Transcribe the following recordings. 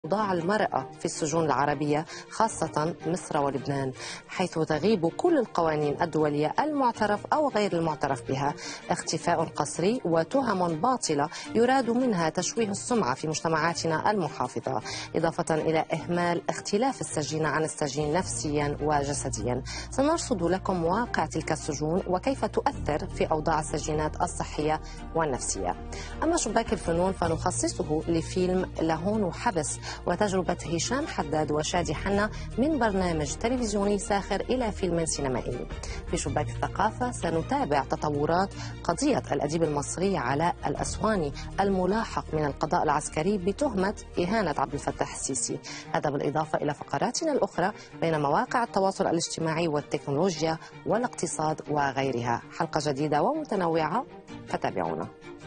أوضاع المرأة في السجون العربية خاصة مصر ولبنان، حيث تغيب كل القوانين الدولية المعترف أو غير المعترف بها، اختفاء قسري وتهم باطلة يراد منها تشويه السمعة في مجتمعاتنا المحافظة، إضافة إلى إهمال اختلاف السجين عن السجين نفسيا وجسديا. سنرصد لكم واقع تلك السجون وكيف تؤثر في أوضاع السجينات الصحية والنفسية. أما شباك الفنون فنخصصه لفيلم لهون وحبس وتجربة هشام حداد وشادي حنا من برنامج تلفزيوني ساخر إلى فيلم سينمائي. في شباك الثقافة سنتابع تطورات قضية الأديب المصري علاء الأسواني الملاحق من القضاء العسكري بتهمة إهانة عبد الفتاح السيسي، هذا بالإضافة إلى فقراتنا الأخرى بين مواقع التواصل الاجتماعي والتكنولوجيا والاقتصاد وغيرها. حلقة جديدة ومتنوعة فتابعونا.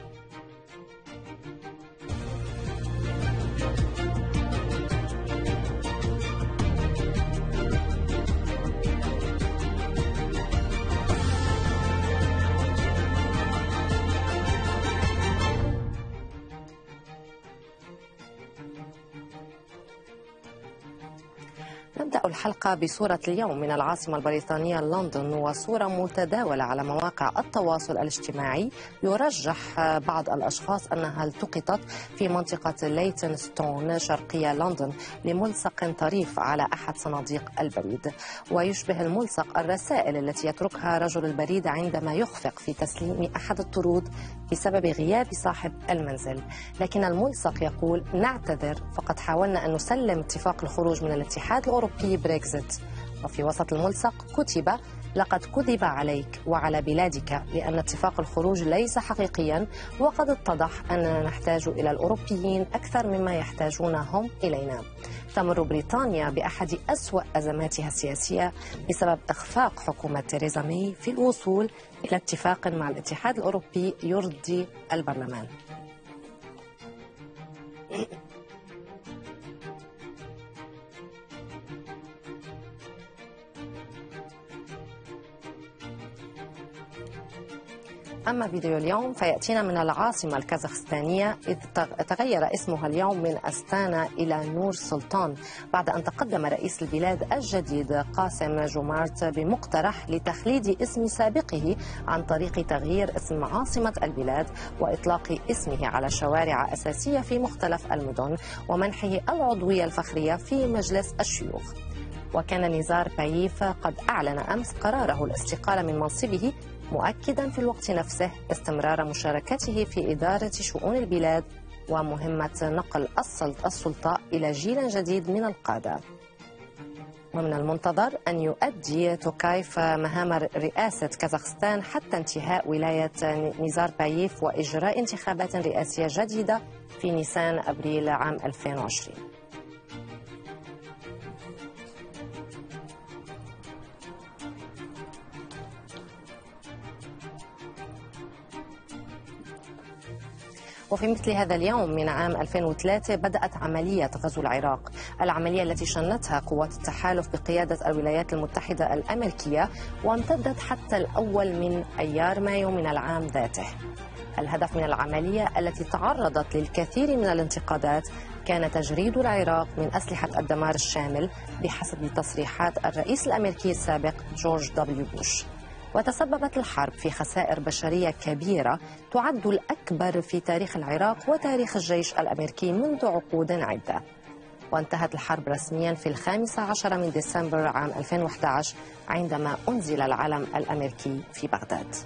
نبدأ الحلقة بصورة اليوم من العاصمة البريطانية لندن، وصورة متداولة على مواقع التواصل الاجتماعي يرجح بعض الأشخاص أنها التقطت في منطقة ليتنستون شرقية لندن لملصق طريف على أحد صناديق البريد، ويشبه الملصق الرسائل التي يتركها رجل البريد عندما يخفق في تسليم أحد الطرود بسبب غياب صاحب المنزل. لكن الملصق يقول: نعتذر، فقد حاولنا أن نسلم اتفاق الخروج من الاتحاد الأوروبي بريكزيت. وفي وسط الملصق كتب: لقد كذب عليك وعلى بلادك لأن اتفاق الخروج ليس حقيقيا، وقد اتضح أننا نحتاج إلى الأوروبيين أكثر مما يحتاجون هم إلينا. تمر بريطانيا بأحد أسوأ أزماتها السياسية بسبب إخفاق حكومة تيريزا ماي في الوصول إلى اتفاق مع الاتحاد الأوروبي يرضي البرلمان. أما فيديو اليوم فيأتينا من العاصمة الكازاخستانية، إذ تغير اسمها اليوم من أستانا إلى نور سلطان بعد أن تقدم رئيس البلاد الجديد قاسم جومارت بمقترح لتخليد اسم سابقه عن طريق تغيير اسم عاصمة البلاد وإطلاق اسمه على شوارع أساسية في مختلف المدن ومنحه العضوية الفخرية في مجلس الشيوخ. وكان نزار باييف قد أعلن أمس قراره الاستقالة من منصبه، مؤكدا في الوقت نفسه استمرار مشاركته في إدارة شؤون البلاد ومهمة نقل السلطة إلى جيل جديد من القادة. ومن المنتظر أن يؤدي توكايف مهام رئاسة كازاخستان حتى انتهاء ولاية نزار باييف وإجراء انتخابات رئاسية جديدة في نيسان أبريل عام 2020. وفي مثل هذا اليوم من عام 2003 بدأت عملية غزو العراق، العملية التي شنتها قوات التحالف بقيادة الولايات المتحدة الأمريكية وامتدت حتى الأول من أيار مايو من العام ذاته. الهدف من العملية التي تعرضت للكثير من الانتقادات كان تجريد العراق من أسلحة الدمار الشامل بحسب تصريحات الرئيس الأمريكي السابق جورج دبليو بوش. وتسببت الحرب في خسائر بشرية كبيرة تعد الأكبر في تاريخ العراق وتاريخ الجيش الأمريكي منذ عقود عدة. وانتهت الحرب رسميا في 15 من ديسمبر عام 2011 عندما أنزل العلم الأمريكي في بغداد.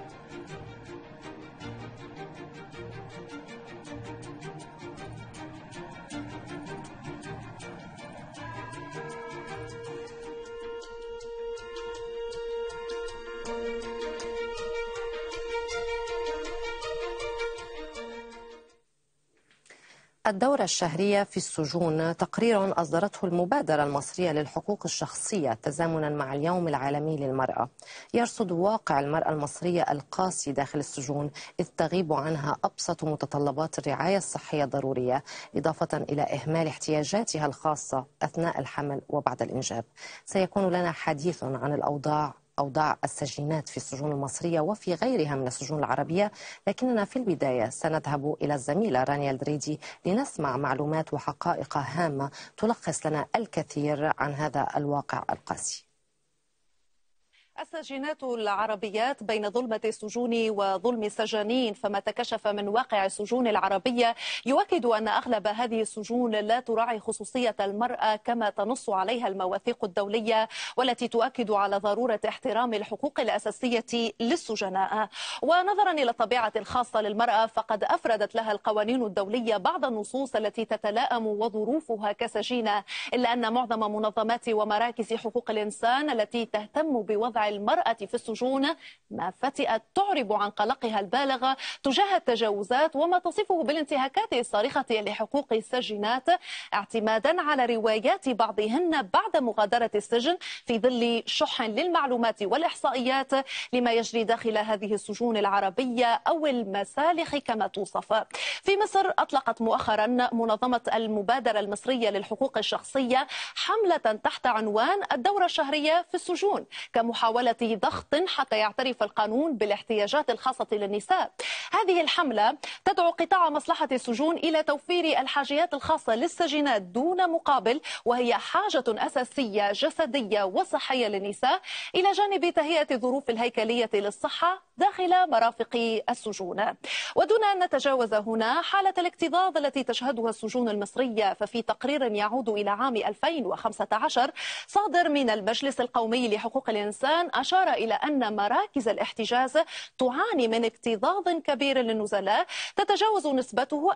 الدورة الشهرية في السجون تقرير أصدرته المبادرة المصرية للحقوق الشخصية تزامنا مع اليوم العالمي للمرأة يرصد واقع المرأة المصرية القاسي داخل السجون، إذ تغيب عنها أبسط متطلبات الرعاية الصحية الضرورية، إضافة إلى إهمال احتياجاتها الخاصة أثناء الحمل وبعد الإنجاب. سيكون لنا حديث عن الأوضاع أوضاع السجينات في السجون المصرية وفي غيرها من السجون العربية، لكننا في البداية سنذهب إلى الزميلة رانيا الدريدي لنسمع معلومات وحقائق هامة تلخص لنا الكثير عن هذا الواقع القاسي. السجينات العربيات بين ظلمة السجون وظلم السجانين، فما تكشف من واقع السجون العربية يؤكد أن أغلب هذه السجون لا تراعي خصوصية المرأة كما تنص عليها المواثيق الدولية، والتي تؤكد على ضرورة احترام الحقوق الأساسية للسجناء. ونظرا إلى الطبيعة الخاصة للمرأة فقد أفردت لها القوانين الدولية بعض النصوص التي تتلائم وظروفها كسجينة، إلا أن معظم منظمات ومراكز حقوق الإنسان التي تهتم بوضع المرأة في السجون ما فتئت تعرب عن قلقها البالغ تجاه التجاوزات وما تصفه بالانتهاكات الصارخة لحقوق السجينات، اعتمادا على روايات بعضهن بعد مغادرة السجن في ظل شح للمعلومات والإحصائيات لما يجري داخل هذه السجون العربية أو المسالخ كما توصف. في مصر أطلقت مؤخرا منظمة المبادرة المصرية للحقوق الشخصية حملة تحت عنوان الدورة الشهرية في السجون كمحاولة ضغط حتى يعترف القانون بالاحتياجات الخاصة للنساء. هذه الحملة تدعو قطاع مصلحة السجون إلى توفير الحاجيات الخاصة للسجينات دون مقابل، وهي حاجة أساسية جسدية وصحية للنساء، إلى جانب تهيئة الظروف الهيكلية للصحة داخل مرافق السجون. ودون أن نتجاوز هنا حالة الاكتظاظ التي تشهدها السجون المصرية، ففي تقرير يعود إلى عام 2015 صادر من المجلس القومي لحقوق الإنسان أشار إلى أن مراكز الاحتجاز تعاني من اكتظاظ كبير للنزلاء تتجاوز نسبته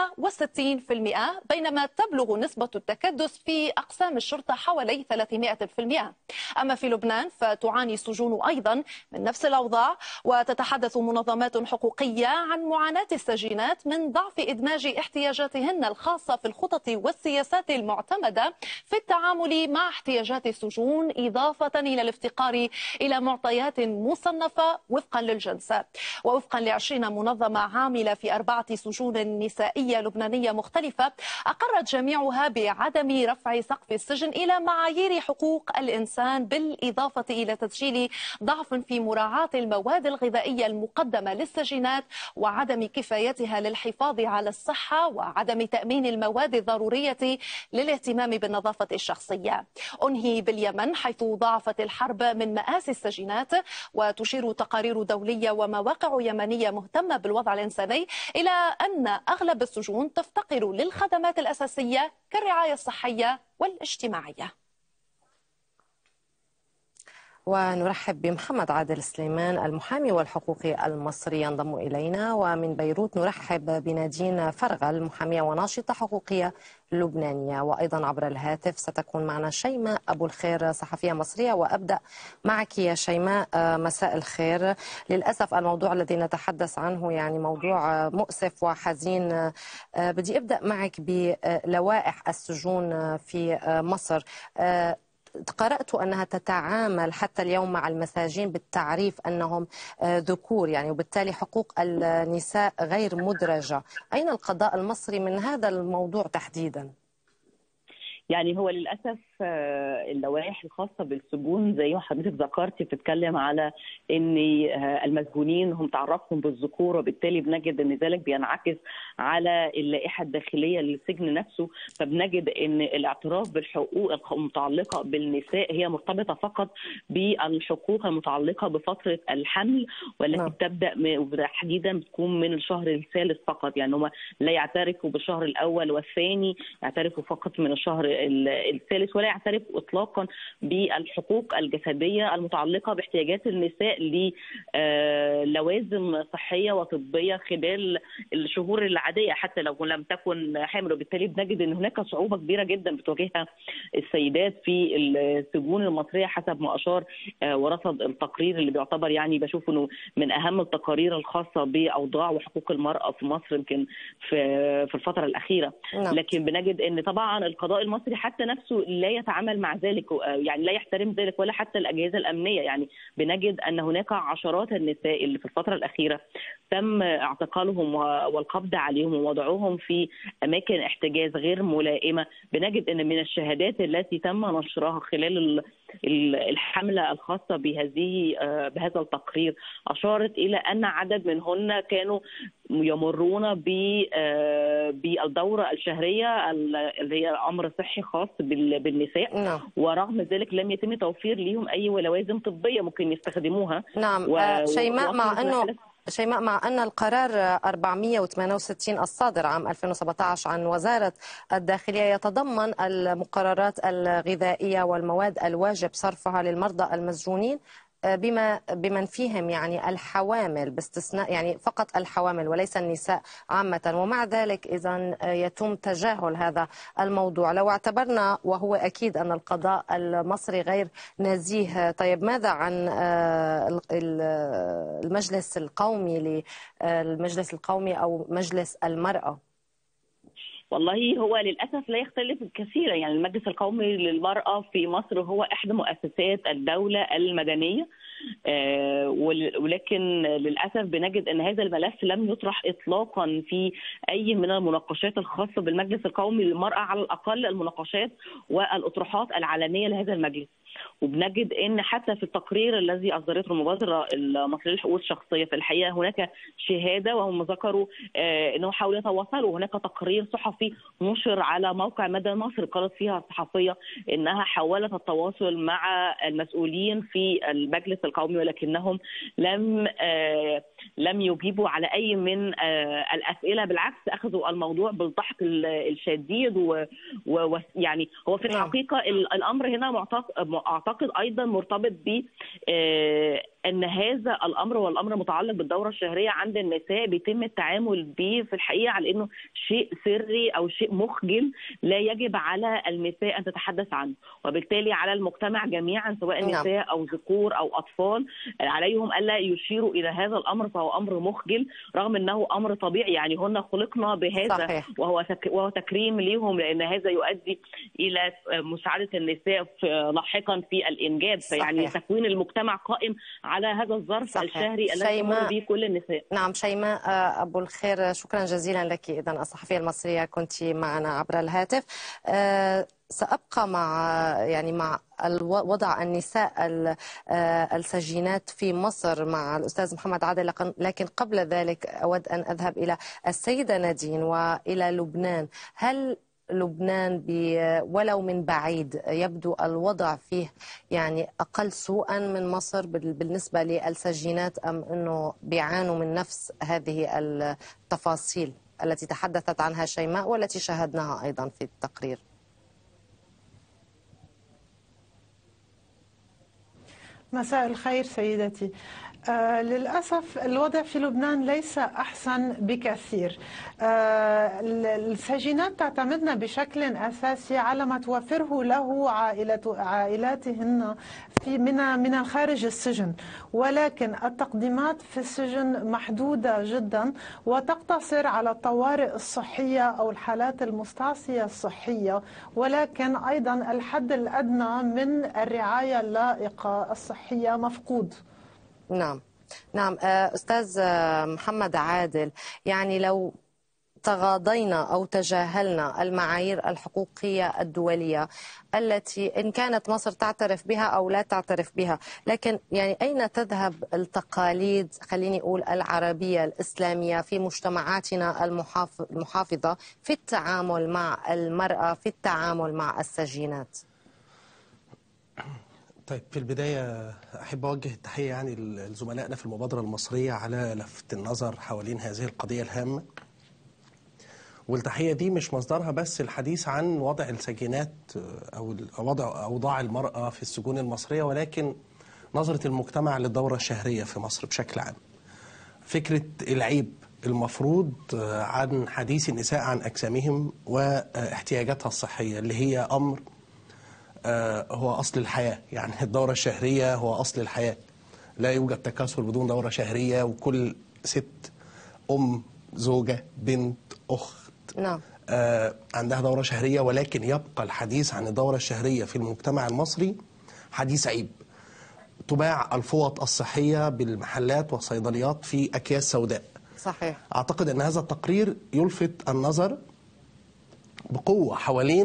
160%، بينما تبلغ نسبة التكدس في أقسام الشرطة حوالي 300%. أما في لبنان فتعاني السجون أيضا من نفس الأوضاع، وتتحدث منظمات حقوقية عن معاناة السجينات من ضعف إدماج احتياجاتهن الخاصة في الخطط والسياسات المعتمدة في التعامل مع احتياجات السجون، إضافة إلى الافتقار إلى معطيات مصنفة وفقا للجنس. ووفقا ل20 منظمة عاملة في 4 سجون نسائية لبنانية مختلفة، أقرت جميعها بعدم رفع سقف السجن إلى معايير حقوق الإنسان، بالإضافة إلى تسجيل ضعف في مراعاة المواد الغذائية المقدمة للسجينات، وعدم كفايتها للحفاظ على الصحة، وعدم تأمين المواد الضرورية للاهتمام بالنظافة الشخصية. أنهي باليمن، حيث ضاعفت الحرب من مآسي السجينات، وتشير تقارير دولية ومواقع يمنية مهتمة بالوضع الإنساني إلى أن أغلب السجون تفتقر للخدمات الأساسية كالرعاية الصحية والاجتماعية. ونرحب بمحمد عادل سليمان المحامي والحقوقي المصري ينضم إلينا، ومن بيروت نرحب بنادين فرغل محامية وناشطة حقوقية لبنانية، وأيضا عبر الهاتف ستكون معنا شيماء أبو الخير صحفية مصرية. وأبدأ معك يا شيماء، مساء الخير. للأسف الموضوع الذي نتحدث عنه يعني موضوع مؤسف وحزين. بدي أبدأ معك بلوائح السجون في مصر. قرأت أنها تتعامل حتى اليوم مع المساجين بالتعريف أنهم ذكور، يعني وبالتالي حقوق النساء غير مدرجة. أين القضاء المصري من هذا الموضوع تحديدا؟ يعني هو للأسف اللوائح الخاصة بالسجون زي ما حضرتك ذكرتي بتتكلم على أن المسجونين هم تعرفهم بالذكور، وبالتالي بنجد أن ذلك بينعكس على اللائحة الداخلية للسجن نفسه. فبنجد أن الاعتراف بالحقوق المتعلقة بالنساء هي مرتبطة فقط بالحقوق المتعلقة بفترة الحمل، والتي بتبدأ تحديدا بتكون من الشهر الثالث فقط. يعني هم لا يعترفوا بالشهر الأول والثاني، يعترفوا فقط من الشهر الثالث، ولا يعترف اطلاقا بالحقوق الجسديه المتعلقه باحتياجات النساء للوازم صحيه وطبيه خلال الشهور العاديه حتى لو لم تكن حامل. وبالتالي بنجد ان هناك صعوبه كبيره جدا بتواجهها السيدات في السجون المصريه حسب ما اشار ورصد التقرير اللي بيعتبر يعني بشوف انه من اهم التقارير الخاصه باوضاع وحقوق المراه في مصر يمكن في الفتره الاخيره. لكن بنجد ان طبعا القضاء المصري حتى نفسه لا يتعامل مع ذلك، يعني لا يحترم ذلك ولا حتى الأجهزة الأمنية. يعني بنجد أن هناك عشرات النساء اللي في الفترة الأخيرة تم اعتقالهم والقبض عليهم ووضعهم في أماكن احتجاز غير ملائمة. بنجد أن من الشهادات التي تم نشرها خلال الحملة الخاصة بهذا التقرير أشارت إلى أن عدد منهن كانوا يمرون بالدورة الشهرية اللي هي أمر صحي خاص بالنساء. نعم. ورغم ذلك لم يتم توفير لهم أي لوازم طبية ممكن يستخدموها. نعم. شيماء، مع أن القرار 468 الصادر عام 2017 عن وزارة الداخلية يتضمن المقررات الغذائية والمواد الواجب صرفها للمرضى المسجونين بمن فيهم يعني الحوامل، باستثناء يعني فقط الحوامل وليس النساء عامة، ومع ذلك إذا يتم تجاهل هذا الموضوع. لو اعتبرنا، وهو أكيد أن القضاء المصري غير نزيه، طيب ماذا عن المجلس القومي أو مجلس المرأة؟ والله هو للأسف لا يختلف كثيرا. يعني المجلس القومي للمرأة في مصر هو إحدى مؤسسات الدولة المدنية، ولكن للأسف بنجد أن هذا الملف لم يطرح إطلاقا في أي من المناقشات الخاصة بالمجلس القومي للمرأة، على الأقل المناقشات والأطروحات العلنية لهذا المجلس. وبنجد ان حتى في التقرير الذي اصدرته المبادره المصريه للحقوق الشخصيه في الحقيقه هناك شهاده، وهم ذكروا انه حاولوا يتواصلوا. هناك تقرير صحفي نشر على موقع مدى مصر قالت فيها الصحفيه انها حاولت التواصل مع المسؤولين في المجلس القومي ولكنهم لم يجيبوا على اي من الاسئله، بالعكس اخذوا الموضوع بالضحك الشديد. ويعني هو في الحقيقه الامر هنا أعتقد أيضا مرتبط ب أن هذا الأمر والأمر متعلق بالدورة الشهرية عند النساء بيتم التعامل به في الحقيقة على أنه شيء سري أو شيء مخجل لا يجب على النساء أن تتحدث عنه، وبالتالي على المجتمع جميعا سواء نساء أو ذكور أو أطفال عليهم ألا يشيروا إلى هذا الأمر، فهو أمر مخجل رغم أنه أمر طبيعي. يعني هن خلقنا بهذا. صحيح. وهو تكريم لهم، لأن هذا يؤدي إلى مساعدة النساء لاحقا في الإنجاب. فيعني تكوين المجتمع قائم على هذا الظرف الشهري الذي تمر به كل النساء. نعم. شيماء أبو الخير، شكرا جزيلا لك. إذا الصحفية المصرية كنت معنا عبر الهاتف. سأبقى مع وضع النساء السجينات في مصر مع الأستاذ محمد عادل، لكن قبل ذلك أود أن أذهب إلى السيدة نادين وإلى لبنان. هل لبنان ولو من بعيد يبدو الوضع فيه يعني أقل سوءا من مصر بالنسبة للسجينات، أم أنه بيعانوا من نفس هذه التفاصيل التي تحدثت عنها شيماء والتي شاهدناها أيضا في التقرير؟ مساء الخير سيدتي. للأسف الوضع في لبنان ليس أحسن بكثير. السجينات تعتمدن بشكل أساسي على ما توفره له عائلاتهن من الخارج السجن، ولكن التقديمات في السجن محدودة جدا وتقتصر على الطوارئ الصحية أو الحالات المستعصية الصحية، ولكن أيضا الحد الأدنى من الرعاية اللائقة الصحية مفقود. نعم. أستاذ محمد عادل، يعني لو تغاضينا أو تجاهلنا المعايير الحقوقية الدولية التي إن كانت مصر تعترف بها أو لا تعترف بها، لكن يعني أين تذهب التقاليد، خليني أقول العربية الإسلامية، في مجتمعاتنا المحافظة في التعامل مع المرأة، في التعامل مع السجينات؟ طيب، في البداية أحب أوجه التحية يعني لزملائنا في المبادرة المصرية على لفت النظر حوالين هذه القضية الهامة. والتحية دي مش مصدرها بس الحديث عن وضع السجينات أو وضع أوضاع المرأة في السجون المصرية، ولكن نظرة المجتمع للدورة الشهرية في مصر بشكل عام. فكرة العيب المفروض عن حديث النساء عن أجسامهم واحتياجاتها الصحية اللي هي أمر هو أصل الحياة. يعني الدورة الشهرية هو أصل الحياة، لا يوجد تكاثر بدون دورة شهرية، وكل ست أم زوجة بنت أخت نعم عندها دورة شهرية. ولكن يبقى الحديث عن الدورة الشهرية في المجتمع المصري حديث عيب. تباع الفوط الصحية بالمحلات والصيدليات في أكياس سوداء. صحيح. أعتقد أن هذا التقرير يلفت النظر بقوة حوالين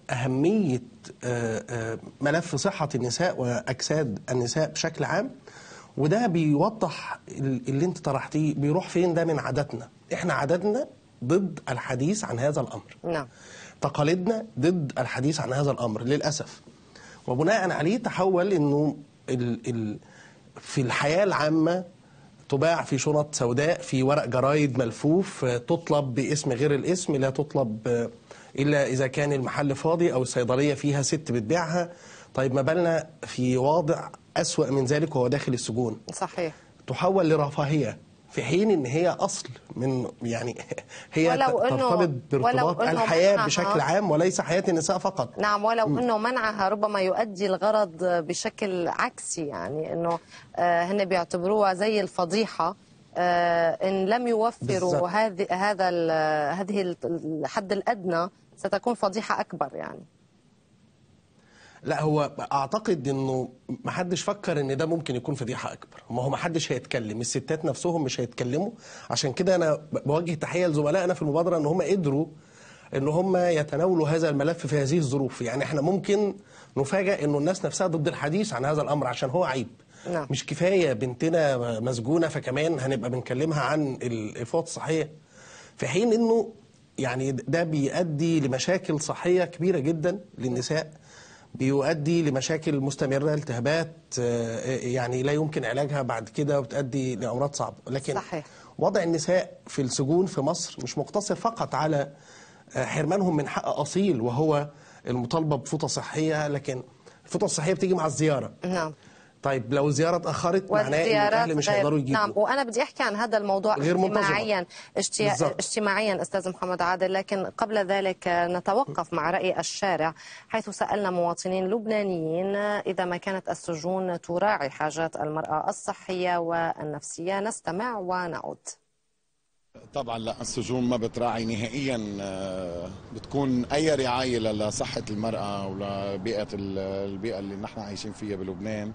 أهمية ملف صحة النساء وأجساد النساء بشكل عام، وده بيوضح اللي انت طرحتيه بيروح فين ده من عاداتنا. احنا عاداتنا ضد الحديث عن هذا الأمر. نعم. تقاليدنا ضد الحديث عن هذا الأمر للأسف، وبناء عليه تحول انه في الحياة العامة تباع في شنط سوداء، في ورق جرايد ملفوف، تطلب باسم غير الاسم، لا تطلب إلا إذا كان المحل فاضي أو الصيدلية فيها ست بتبيعها. طيب ما بالنا في وضع أسوأ من ذلك وهو داخل السجون. صحيح. تحول لرفاهية في حين إن هي أصل من يعني هي ترتبط بارتباط الحياة بشكل عام وليس حياة النساء فقط. نعم، ولو أنه منعها ربما يؤدي الغرض بشكل عكسي، يعني أنه هن بيعتبروها زي الفضيحة إن لم يوفروا هذه الحد الأدنى ستكون فضيحة أكبر يعني. لا، هو اعتقد انه ما حدش فكر ان ده ممكن يكون فضيحه اكبر. ما هو ما حدش هيتكلم، الستات نفسهم مش هيتكلموا. عشان كده انا بوجه تحيه لزملائنا في المبادره ان هم قدروا ان هم يتناولوا هذا الملف في هذه الظروف. يعني احنا ممكن نفاجئ انه الناس نفسها ضد الحديث عن هذا الامر عشان هو عيب. نعم. مش كفايه بنتنا مسجونه فكمان هنبقى بنكلمها عن الافراط الصحيه، في حين انه يعني ده بيؤدي لمشاكل صحيه كبيره جدا للنساء، بيؤدي لمشاكل مستمرة، التهابات يعني لا يمكن علاجها بعد كده وبتؤدي لأمراض صعبة. لكن صحيح. وضع النساء في السجون في مصر مش مقتصر فقط على حرمانهم من حق أصيل وهو المطالبة بفوطة صحية، لكن الفوطة الصحية بتيجي مع الزيارة. نعم. طيب لو الزيارة اتأخرت معناه إن الأهل مش هيقدروا يجيبوا. نعم، وأنا بدي أحكي عن هذا الموضوع اجتماعيا أستاذ محمد عادل، لكن قبل ذلك نتوقف مع رأي الشارع، حيث سألنا مواطنين لبنانيين إذا ما كانت السجون تراعي حاجات المرأة الصحية والنفسية. نستمع ونعود. طبعا لا، السجون ما بتراعي نهائيا، بتكون اي رعايه لصحه المراه ولبيئه البيئه اللي نحن عايشين فيها بلبنان.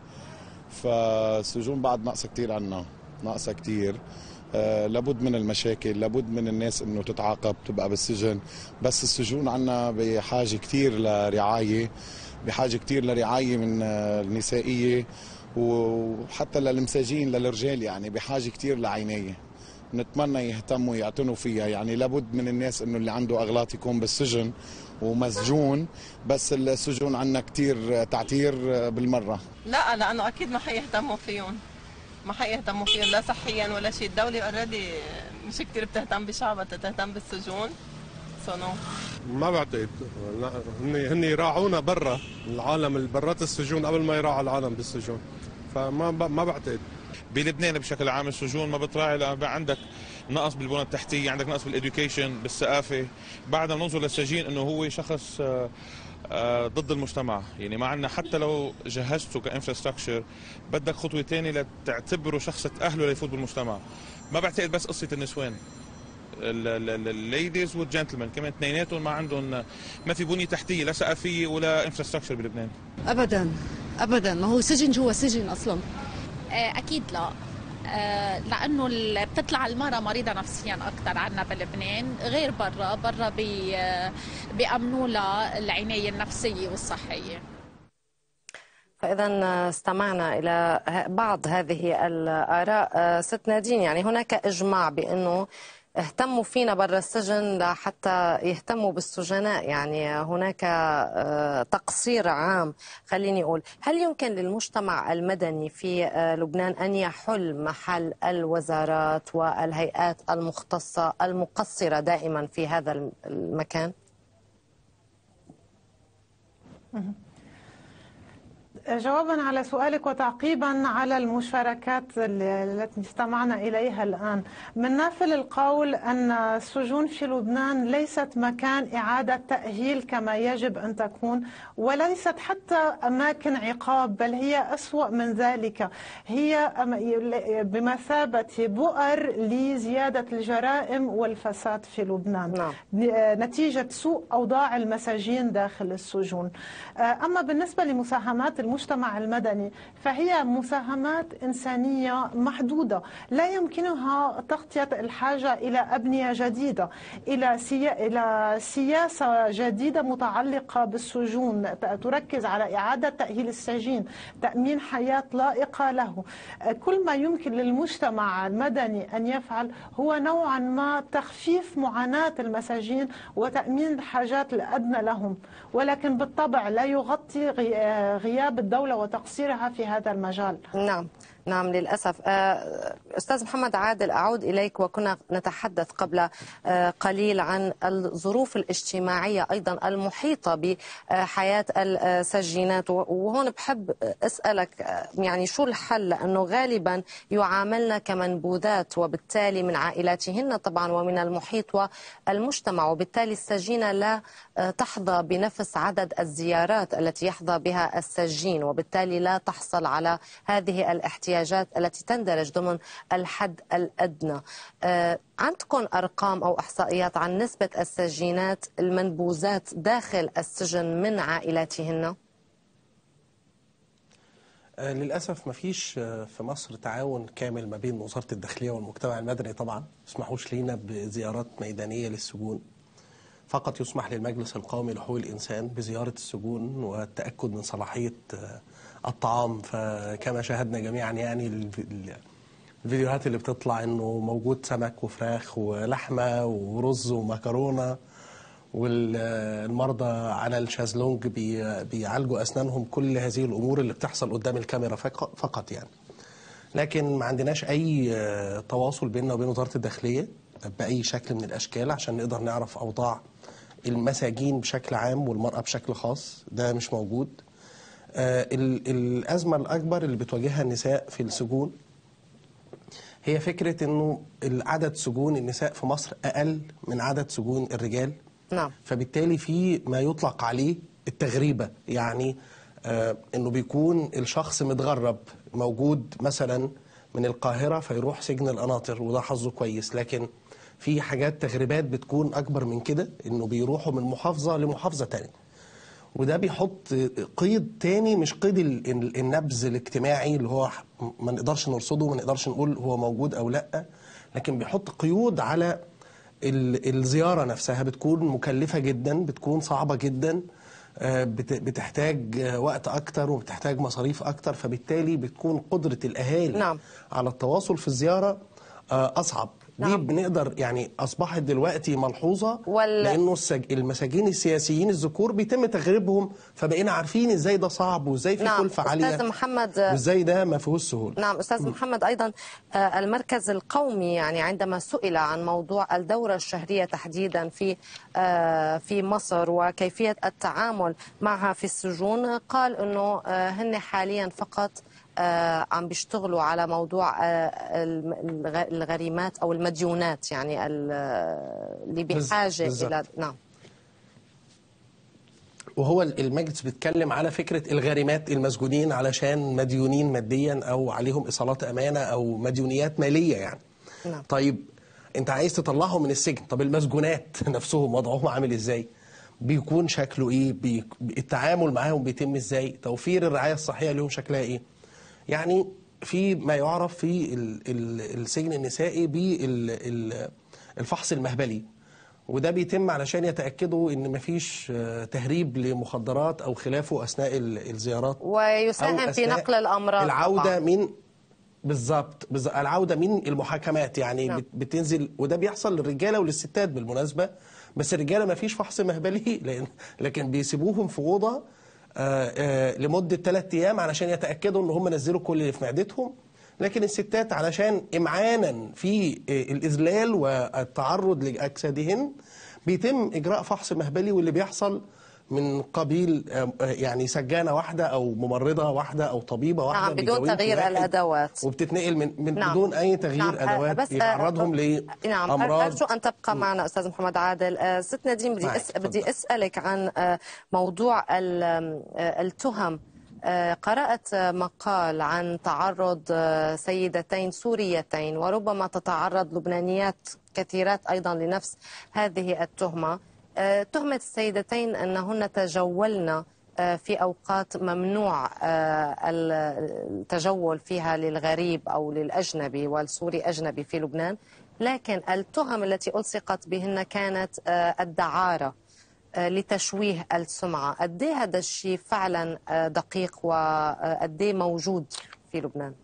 فالسجون بعد ناقصه كثير عنا، ناقصه كثير. لابد من المشاكل، لابد من الناس انه تتعاقب تبقى بالسجن، بس السجون عنا بحاجه كثير لرعايه، بحاجه كثير لرعايه من النسائيه وحتى للمساجين للرجال، يعني بحاجه كثير لعنايه. نتمنى يهتموا يعتنوا فيها. يعني لابد من الناس انه اللي عنده اغلاط يكون بالسجن ومسجون، بس السجون عندنا كثير تعتير بالمره. لا، لانه اكيد ما حيهتموا فيهم، ما حيهتموا فيهم لا صحيا ولا شيء. الدوله اوريدي مش كثير بتهتم بشعبها، تهتم بالسجون. ما بعتقد. هن يراعونا برا العالم اللي برات السجون قبل ما يراعوا العالم بالسجون، فما بعتقد. بلبنان بشكل عام السجون ما بتراعي، لأن عندك نقص بالبنى التحتيه، عندك نقص بالإديوكيشن، بالثقافه. بعدنا بننظر للسجين انه هو شخص ضد المجتمع. يعني ما عندنا حتى لو جهزته كانفراستراكشر بدك خطوه ثانيه لتعتبره شخص تاهله ليفوت بالمجتمع. ما بعتقد بس قصه النسوان، الليديز والجنتلمان كمان اثنيناتهم ما عندهم، ما في بنيه تحتيه لا ثقافيه ولا انفراستراكشر بلبنان. ابدا ابدا، ما هو سجن جوا سجن اصلا. اكيد لا، لانه بتطلع المراه مريضه نفسيا اكثر عنا بلبنان غير برا بيامنوا لها العنايه النفسيه والصحيه. فإذا استمعنا إلى بعض هذه الآراء. ست نادين، يعني هناك إجماع بأنه اهتموا فينا برا السجن لحتى يهتموا بالسجناء، يعني هناك تقصير عام. خليني أقول، هل يمكن للمجتمع المدني في لبنان أن يحل محل الوزارات والهيئات المختصة المقصرة دائما في هذا المكان؟ جوابا على سؤالك وتعقيبا على المشاركات التي استمعنا إليها الآن، من نافل القول أن السجون في لبنان ليست مكان إعادة تأهيل كما يجب أن تكون، وليست حتى أماكن عقاب، بل هي أسوأ من ذلك، هي بمثابة بؤر لزيادة الجرائم والفساد في لبنان نتيجة سوء أوضاع المساجين داخل السجون. أما بالنسبة لمساهمات المجتمع المجتمع المدني، فهي مساهمات إنسانية محدودة لا يمكنها تغطية الحاجة إلى أبنية جديدة، إلى سياسة جديدة متعلقة بالسجون تركز على إعادة تأهيل السجين، تأمين حياة لائقة له. كل ما يمكن للمجتمع المدني أن يفعل هو نوعا ما تخفيف معاناة المساجين وتأمين الحاجات الأدنى لهم، ولكن بالطبع لا يغطي غياب الدولة وتقصيرها في هذا المجال. نعم للأسف. أستاذ محمد عادل، أعود إليك. وكنا نتحدث قبل قليل عن الظروف الاجتماعية أيضا المحيطة بحياة السجينات، وهون بحب أسألك يعني شو الحل، لأنه غالبا يعاملن كمنبوذات وبالتالي من عائلاتهن طبعا ومن المحيط والمجتمع، وبالتالي السجينة لا تحظى بنفس عدد الزيارات التي يحظى بها السجين، وبالتالي لا تحصل على هذه الاحتياجات التي تندرج ضمن الحد الأدنى. عندكم أرقام أو إحصائيات عن نسبة السجينات المنبوذات داخل السجن من عائلاتهن؟ للأسف ما فيش في مصر تعاون كامل ما بين وزارة الداخلية والمجتمع المدني. طبعا ما يسمحوش لينا بزيارات ميدانية للسجون، فقط يسمح للمجلس القومي لحقوق الإنسان بزيارة السجون والتأكد من صلاحية الطعام. فكما شاهدنا جميعا يعني الفيديوهات اللي بتطلع انه موجود سمك وفراخ ولحمه ورز ومكرونه، والمرضى على الشازلونج بيعالجوا اسنانهم. كل هذه الامور اللي بتحصل قدام الكاميرا فقط يعني. لكن ما عندناش اي تواصل بيننا وبين وزاره الداخليه باي شكل من الاشكال عشان نقدر نعرف اوضاع المساجين بشكل عام والمراه بشكل خاص. ده مش موجود. الأزمة الأكبر اللي بتواجهها النساء في السجون هي فكرة أنه عدد سجون النساء في مصر أقل من عدد سجون الرجال. نعم. فبالتالي في ما يطلق عليه التغريبة، يعني أنه بيكون الشخص متغرب موجود مثلا من القاهرة فيروح سجن القناطر وده حظه كويس، لكن في حاجات تغريبات بتكون أكبر من كده، أنه بيروحوا من محافظة لمحافظة تانية، وده بيحط قيد تاني مش قيد النبذ الاجتماعي اللي هو ما نقدرش نرصده وما نقدرش نقول هو موجود أو لأ، لكن بيحط قيود على الزيارة نفسها. بتكون مكلفة جدا، بتكون صعبة جدا، بتحتاج وقت أكتر وبتحتاج مصاريف أكتر، فبالتالي بتكون قدرة الأهالي على التواصل في الزيارة أصعب. دي بنقدر يعني أصبحت دلوقتي ملحوظة لأنه المساجين السياسيين الذكور بيتم تغريبهم، فبقينا عارفين إزاي ده صعب وإزاي في كلفة عالية أستاذ محمد وإزاي ده ما فيهوش سهولة. نعم أستاذ محمد، أيضا المركز القومي يعني عندما سئل عن موضوع الدورة الشهرية تحديدا في مصر وكيفية التعامل معها في السجون، قال أنه هن حاليا فقط عم بيشتغلوا على موضوع الغريمات أو المديونات، يعني اللي بحاجة إلى نعم. وهو المجلس بيتكلم على فكرة الغارمات المسجونين علشان مديونين ماديا أو عليهم إيصالات أمانة أو مديونيات مالية يعني. نعم. طيب أنت عايز تطلعهم من السجن، طب المسجونات نفسهم وضعهم عامل إزاي؟ بيكون شكله إيه؟ التعامل معاهم بيتم إزاي؟ توفير الرعاية الصحية لهم شكلها إيه؟ يعني في ما يعرف في السجن النسائي بالفحص المهبلي، وده بيتم علشان يتأكدوا ان مفيش تهريب لمخدرات او خلافه اثناء الزيارات، ويساهم في نقل الامراض العودة طبعا. من بالظبط العودة من المحاكمات يعني. نعم. بتنزل، وده بيحصل للرجالة وللستات بالمناسبة، بس الرجالة مفيش فحص مهبلي لكن بيسيبوهم في أوضة لمدة 3 أيام علشان يتأكدوا ان هم نزلوا كل اللي في معدتهم. لكن الستات علشان إمعانا في الإذلال والتعرض لأجسادهن بيتم إجراء فحص مهبلي، واللي بيحصل من قبيل يعني سجانة واحدة أو ممرضة واحدة أو طبيبة واحدة. نعم، بدون تغيير الأدوات، وبتتنقل من نعم. بدون أي تغيير نعم. أدوات يعرضهم لأمراض. نعم، أرجو أن تبقى معنا أستاذ محمد عادل. ست نادين، بدي أسألك عن موضوع التهم. قرأت مقال عن تعرض سيدتين سوريتين، وربما تتعرض لبنانيات كثيرات أيضا لنفس هذه التهمة. تهمة السيدتين أنهن تجولن في أوقات ممنوع التجول فيها للغريب أو للأجنبي، والسوري أجنبي في لبنان، لكن التهم التي ألصقت بهن كانت الدعارة لتشويه السمعة. قد ايه هذا الشيء فعلا دقيق وقد ايه موجود في لبنان؟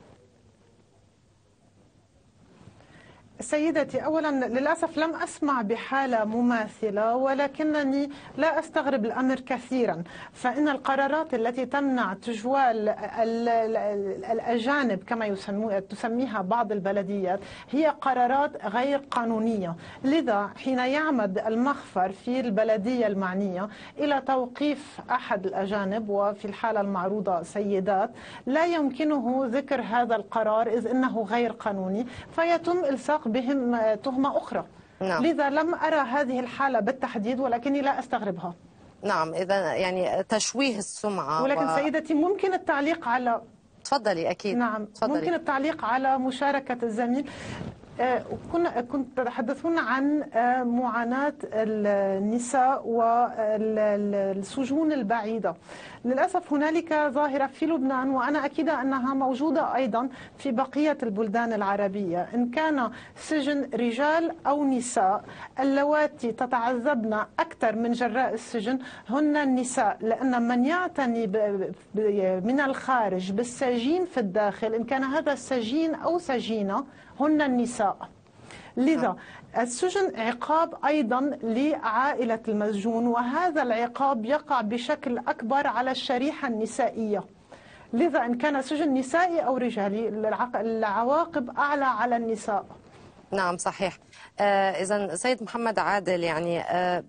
سيدتي، أولا للأسف لم أسمع بحالة مماثلة، ولكنني لا أستغرب الأمر كثيرا. فإن القرارات التي تمنع تجوال الأجانب كما تسميها بعض البلديات هي قرارات غير قانونية. لذا حين يعمد المخفر في البلدية المعنية إلى توقيف أحد الأجانب، وفي الحالة المعروضة سيدات، لا يمكنه ذكر هذا القرار إذ إنه غير قانوني، فيتم إلصاق بهم تهمة أخرى. نعم. لذا لم أرى هذه الحالة بالتحديد، ولكني لا أستغربها. نعم، إذا يعني تشويه السمعة. ولكن سيدتي ممكن التعليق على... تفضلي. أكيد. نعم. تفضلي. ممكن التعليق على مشاركة الزميل. كنت تتحدثون عن معاناة النساء والسجون البعيدة. للأسف هنالك ظاهرة في لبنان، وأنا أكيدة أنها موجودة أيضا في بقية البلدان العربية، إن كان سجن رجال أو نساء، اللواتي تتعذبن أكثر من جراء السجن هن النساء، لأن من يعتني من الخارج بالسجين في الداخل، إن كان هذا السجين أو سجينة، هن النساء. لذا السجن عقاب أيضا لعائلة المسجون، وهذا العقاب يقع بشكل أكبر على الشريحة النسائية. لذا إن كان سجن نسائي أو رجالي العواقب أعلى على النساء. نعم صحيح. إذن سيد محمد عادل، يعني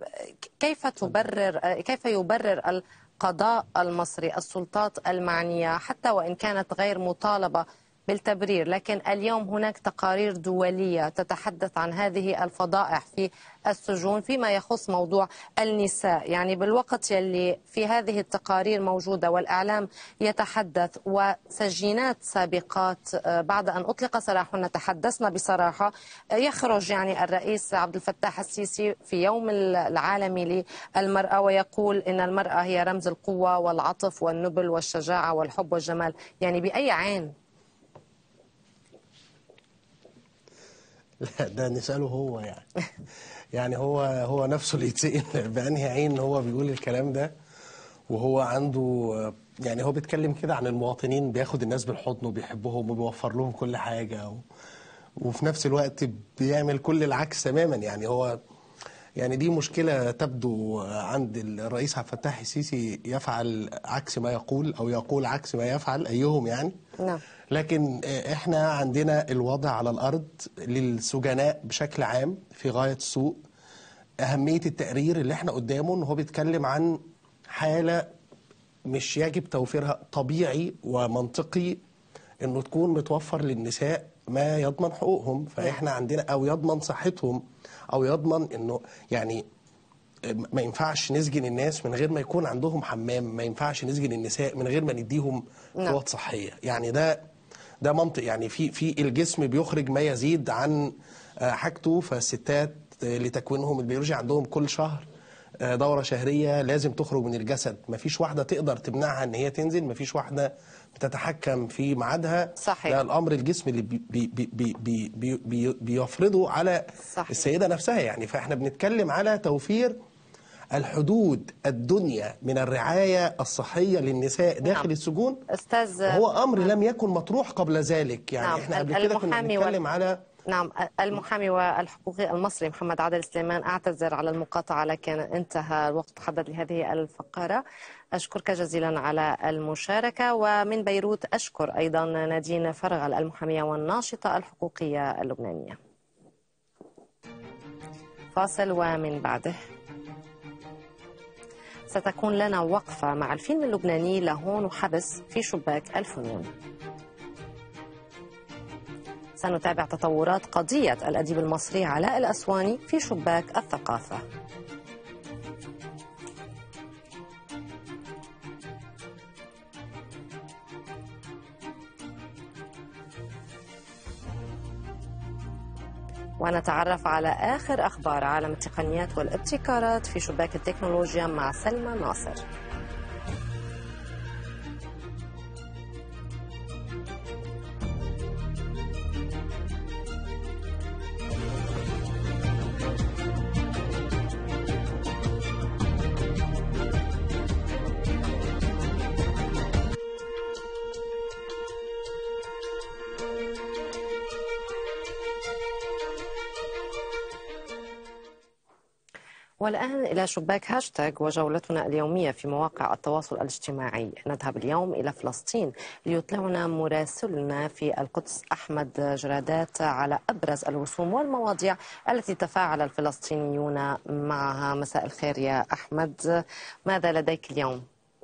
كيف يبرر القضاء المصري السلطات المعنية، حتى وإن كانت غير مطالبة بالتبرير، لكن اليوم هناك تقارير دولية تتحدث عن هذه الفضائح في السجون فيما يخص موضوع النساء، يعني بالوقت يلي في هذه التقارير موجودة والإعلام يتحدث، وسجينات سابقات بعد أن أطلق سراحهن تحدثنا بصراحة، يخرج يعني الرئيس عبد الفتاح السيسي في يوم العالمي للمرأة ويقول إن المرأة هي رمز القوة والعطف والنبل والشجاعة والحب والجمال. يعني بأي عين؟ لا، ده نسأله هو يعني هو نفسه اللي يتسأل بأنهي عين هو بيقول الكلام ده، وهو عنده يعني هو بيتكلم كده عن المواطنين، بياخد الناس بالحضن وبيحبهم وبيوفر لهم كل حاجة، وفي نفس الوقت بيعمل كل العكس تماما. يعني هو يعني دي مشكلة تبدو عند الرئيس عبد الفتاح السيسي، يفعل عكس ما يقول أو يقول عكس ما يفعل، أيهم يعني. نعم. لكن احنا عندنا الوضع على الأرض للسجناء بشكل عام في غاية السوء. أهمية التقرير اللي احنا قدامه ان هو بيتكلم عن حالة مش يجب توفيرها، طبيعي ومنطقي انه تكون متوفر للنساء ما يضمن حقوقهم. فاحنا عندنا او يضمن صحتهم، او يضمن انه يعني ما ينفعش نسجن الناس من غير ما يكون عندهم حمام، ما ينفعش نسجن النساء من غير ما نديهم قوات صحية. يعني ده منطق. يعني في الجسم بيخرج ما يزيد عن حاجته، فالستات لتكوينهم البيولوجي عندهم كل شهر دورة شهرية لازم تخرج من الجسد. ما فيش واحدة تقدر تمنعها ان هي تنزل، ما فيش واحدة بتتحكم في ميعادها. صحيح. ده الامر الجسم اللي بيفرضه على صحيح. السيدة نفسها. يعني فاحنا بنتكلم على توفير الحدود الدنيا من الرعاية الصحية للنساء داخل السجون. أستاذ، هو أمر لم يكن مطروح قبل ذلك. يعني احنا قبل كده كنا بنتكلم على المحامي والحقوقي المصري محمد عادل سليمان. أعتذر على المقاطعة، لكن انتهى الوقت المحدد لهذه الفقرة. أشكرك جزيلا على المشاركة. ومن بيروت أشكر أيضا نادين فرغل المحامية والناشطة الحقوقية اللبنانية. فاصل ومن بعده ستكون لنا وقفة مع الفيلم اللبناني لهون وحبس في شباك الفنون. سنتابع تطورات قضية الأديب المصري علاء الأسواني في شباك الثقافة. ونتعرف على آخر أخبار عالم التقنيات والابتكارات في شباك التكنولوجيا مع سلمى ناصر. والآن إلى شباك هاشتاج وجولتنا اليومية في مواقع التواصل الاجتماعي. نذهب اليوم إلى فلسطين ليطلعنا مراسلنا في القدس أحمد جرادات على أبرز الرسوم والمواضيع التي تفاعل الفلسطينيون معها. مساء الخير يا أحمد، ماذا لديك اليوم؟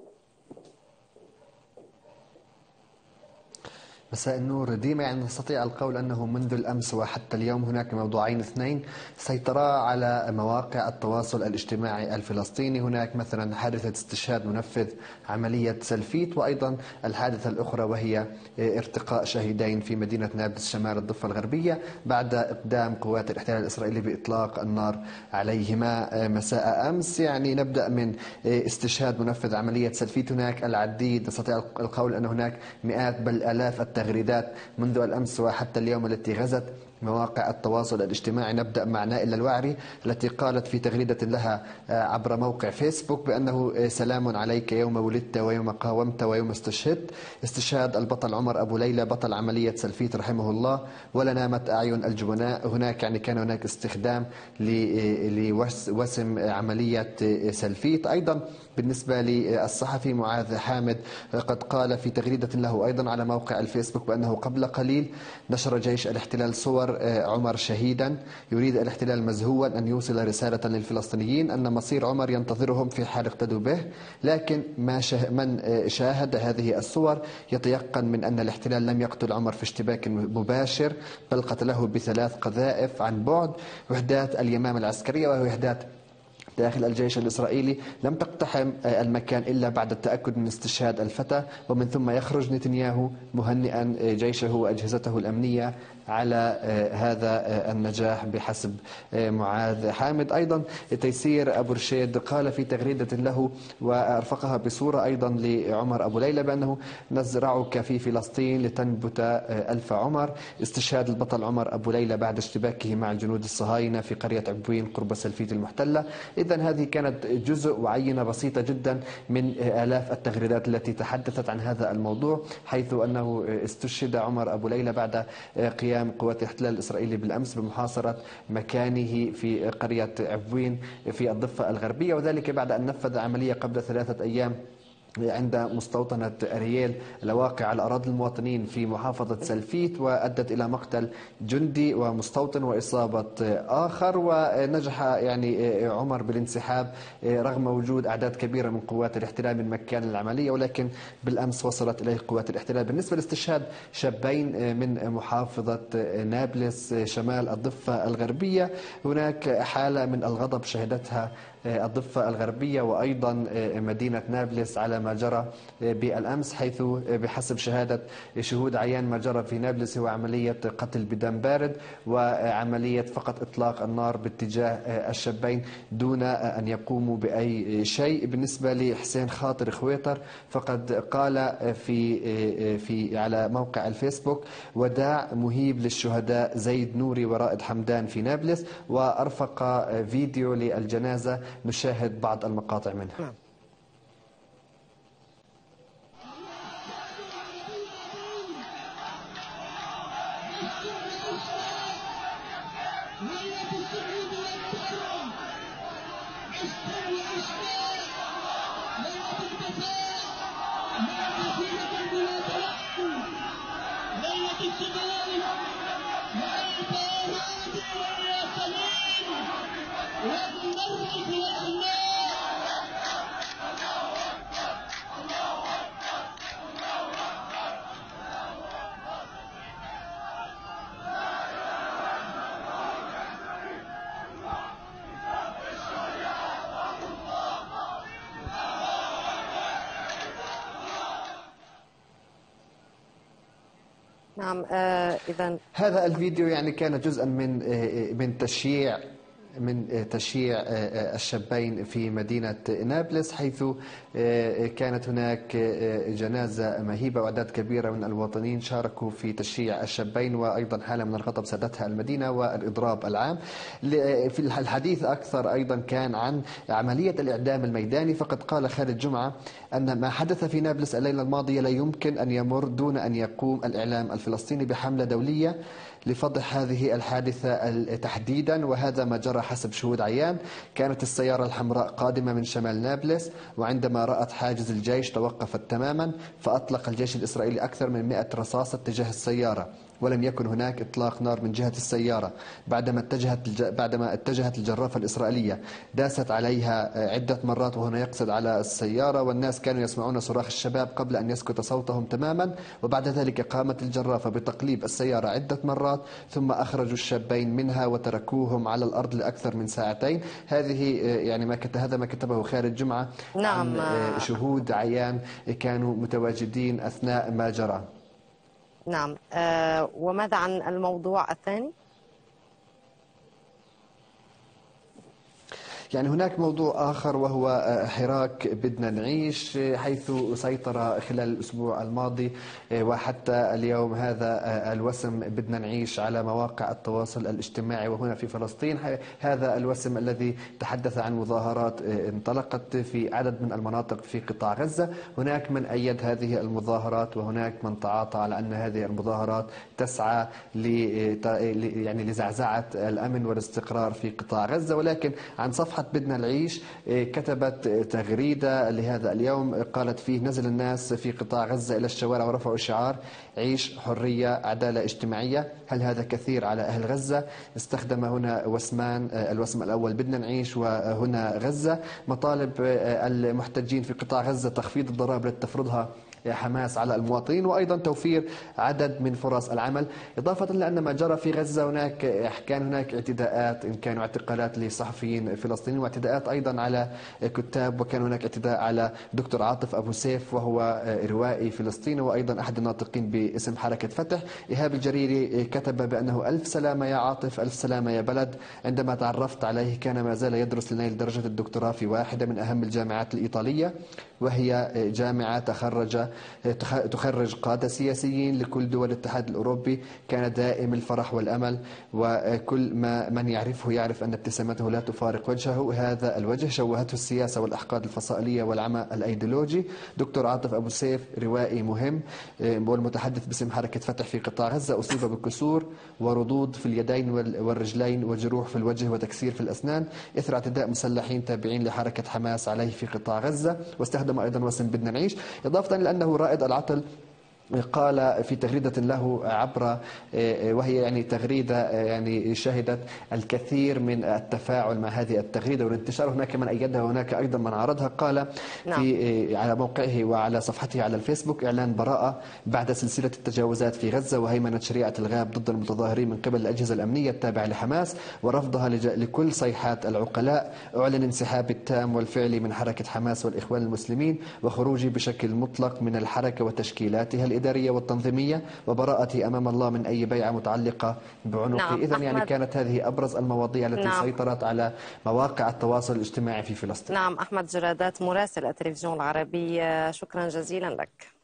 مساء النور ديما. يعني نستطيع القول أنه منذ الأمس وحتى اليوم هناك موضوعين اثنين سيطرا على مواقع التواصل الاجتماعي الفلسطيني. هناك مثلا حادثة استشهاد منفذ عملية سلفيت، وأيضا الحادثة الأخرى وهي ارتقاء شهيدين في مدينة نابلس شمال الضفة الغربية بعد إقدام قوات الاحتلال الإسرائيلي بإطلاق النار عليهما مساء أمس. يعني نبدأ من استشهاد منفذ عملية سلفيت. هناك العديد، نستطيع القول أن هناك مئات بل آلاف التغريدات منذ الأمس وحتى اليوم التي غزت مواقع التواصل الاجتماعي. نبدأ مع نائلة الوعري التي قالت في تغريدة لها عبر موقع فيسبوك بأنه سلام عليك يوم ولدت ويوم قاومت ويوم استشهدت. استشهاد البطل عمر أبو ليلى بطل عملية سلفيت رحمه الله، ولا نامت أعين الجبناء. هناك يعني كان هناك استخدام لوسم عملية سلفيت. أيضا بالنسبة للصحفي معاذ حامد قد قال في تغريدة له أيضا على موقع الفيسبوك بأنه قبل قليل نشر جيش الاحتلال صور عمر شهيدا. يريد الاحتلال مزهوا أن يوصل رسالة للفلسطينيين أن مصير عمر ينتظرهم في حال اقتدوا به، لكن من شاهد هذه الصور يتيقن من أن الاحتلال لم يقتل عمر في اشتباك مباشر، بل قتله بثلاث قذائف عن بعد. وحدات اليمامة العسكرية ووحدات داخل الجيش الإسرائيلي لم تقتحم المكان إلا بعد التأكد من استشهاد الفتى، ومن ثم يخرج نتنياهو مهنئا جيشه وأجهزته الأمنية على هذا النجاح بحسب معاذ حامد. أيضا تيسير أبو رشيد قال في تغريدة له وأرفقها بصورة أيضا لعمر أبو ليلى بأنه نزرعك في فلسطين لتنبت ألف عمر. استشهاد البطل عمر أبو ليلى بعد اشتباكه مع الجنود الصهاينة في قرية عبوين قرب سلفيت المحتلة. إذن هذه كانت جزء وعينة بسيطة جدا من آلاف التغريدات التي تحدثت عن هذا الموضوع، حيث أنه استشهد عمر أبو ليلى بعد قيام قوات الاحتلال الإسرائيلي بالأمس بمحاصرة مكانه في قرية عبوين في الضفة الغربية، وذلك بعد أن نفذ عملية قبل 3 أيام عند مستوطنة أرييل الواقع على أراضي المواطنين في محافظة سلفيت، وأدت إلى مقتل جندي ومستوطن وإصابة آخر. ونجح يعني عمر بالانسحاب رغم وجود أعداد كبيرة من قوات الاحتلال من مكان العملية، ولكن بالأمس وصلت إليه قوات الاحتلال. بالنسبة لاستشهاد شابين من محافظة نابلس شمال الضفة الغربية، هناك حالة من الغضب شهدتها الضفة الغربية وأيضا مدينة نابلس على ما جرى بالأمس، حيث بحسب شهادة شهود عيان ما جرى في نابلس هو عملية قتل بدم بارد وعملية فقط إطلاق النار باتجاه الشابين دون أن يقوموا بأي شيء. بالنسبة لحسين خاطر خويتر فقد قال في على موقع الفيسبوك وداع مهيب للشهداء زيد نوري ورائد حمدان في نابلس، وأرفق فيديو للجنازة نشاهد بعض المقاطع منها. نعم. إذن هذا الفيديو يعني كان جزءا من تشييع الشابين في مدينة نابلس، حيث كانت هناك جنازة مهيبة وأعداد كبيرة من الوطنيين شاركوا في تشييع الشابين، وأيضا حالة من الغضب سادتها المدينة والإضراب العام. في الحديث أكثر أيضا كان عن عملية الإعدام الميداني، فقد قال خالد جمعة أن ما حدث في نابلس الليلة الماضية لا يمكن أن يمر دون أن يقوم الإعلام الفلسطيني بحملة دولية لفضح هذه الحادثة تحديدا، وهذا ما جرى حسب شهود عيان. كانت السيارة الحمراء قادمة من شمال نابلس، وعندما رأت حاجز الجيش توقفت تماما، فأطلق الجيش الإسرائيلي أكثر من 100 رصاصة تجاه السيارة، ولم يكن هناك إطلاق نار من جهة السيارة. بعدما اتجهت الجرافة الإسرائيلية داست عليها عدة مرات، وهنا يقصد على السيارة، والناس كانوا يسمعون صراخ الشباب قبل أن يسكت صوتهم تماما. وبعد ذلك قامت الجرافة بتقليب السيارة عدة مرات، ثم أخرجوا الشابين منها وتركوهم على الأرض لأكثر من ساعتين. هذه يعني هذا ما كتبه خالد جمعة عن شهود عيان كانوا متواجدين أثناء ما جرى. نعم. وماذا عن الموضوع الثاني؟ يعني هناك موضوع آخر وهو حراك بدنا نعيش، حيث سيطر خلال الأسبوع الماضي وحتى اليوم هذا الوسم بدنا نعيش على مواقع التواصل الاجتماعي وهنا في فلسطين. هذا الوسم الذي تحدث عن مظاهرات انطلقت في عدد من المناطق في قطاع غزة. هناك من أيد هذه المظاهرات وهناك من تعاطى على أن هذه المظاهرات تسعى يعني لزعزعة الأمن والاستقرار في قطاع غزة. ولكن عن صفحة بدنا نعيش كتبت تغريدة لهذا اليوم قالت فيه: نزل الناس في قطاع غزة إلى الشوارع ورفعوا شعار عيش، حرية، عدالة اجتماعية. هل هذا كثير على أهل غزة؟ استخدم هنا وسمان، الوسم الأول بدنا نعيش وهنا غزة. مطالب المحتجين في قطاع غزة تخفيض الضرائب التي تفرضها حماس على المواطنين، وأيضا توفير عدد من فرص العمل. إضافة إلى أن ما جرى في غزة كان هناك اعتداءات، إن كانوا اعتقالات لصحفيين فلسطينيين واعتداءات أيضا على كتاب، وكان هناك اعتداء على دكتور عاطف أبو سيف وهو روائي فلسطيني وأيضا أحد الناطقين باسم حركة فتح. إيهاب الجريري كتب بأنه ألف سلامة يا عاطف، ألف سلامة يا بلد. عندما تعرفت عليه كان ما زال يدرس لنيل درجة الدكتوراه في واحدة من أهم الجامعات الإيطالية، وهي جامعة تخرج قادة سياسيين لكل دول الاتحاد الأوروبي. كان دائم الفرح والأمل، وكل من يعرفه يعرف أن ابتسامته لا تفارق وجهه. هذا الوجه شوهته السياسة والأحقاد الفصائلية والعمى الأيديولوجي. دكتور عاطف أبو سيف روائي مهم والمتحدث باسم حركة فتح في قطاع غزة، أصيب بكسور وردود في اليدين والرجلين وجروح في الوجه وتكسير في الأسنان إثر اعتداء مسلحين تابعين لحركة حماس عليه في قطاع غزة. واستخدم أيضا وسم بدنا نعيش، إضافة إلى أنه رائد العطل قال في تغريدة له عبر، وهي يعني تغريدة يعني شهدت الكثير من التفاعل مع هذه التغريدة والانتشار. هناك من أيدها وهناك أيضا من عارضها. قال في على موقعه وعلى صفحته على الفيسبوك: إعلان براءة بعد سلسلة التجاوزات في غزة وهيمنة شريعة الغاب ضد المتظاهرين من قبل الأجهزة الأمنية التابعة لحماس ورفضها لكل صيحات العقلاء. أعلن انسحابي التام والفعلي من حركة حماس والإخوان المسلمين وخروجي بشكل مطلق من الحركة وتشكيلاتها الإدارية والتنظيمية، وبراءتي أمام الله من أي بيعة متعلقة بعنقي. إذن يعني كانت هذه أبرز المواضيع التي سيطرت على مواقع التواصل الاجتماعي في فلسطين. نعم. أحمد جرادات مراسل التلفزيون العربي، شكرا جزيلا لك.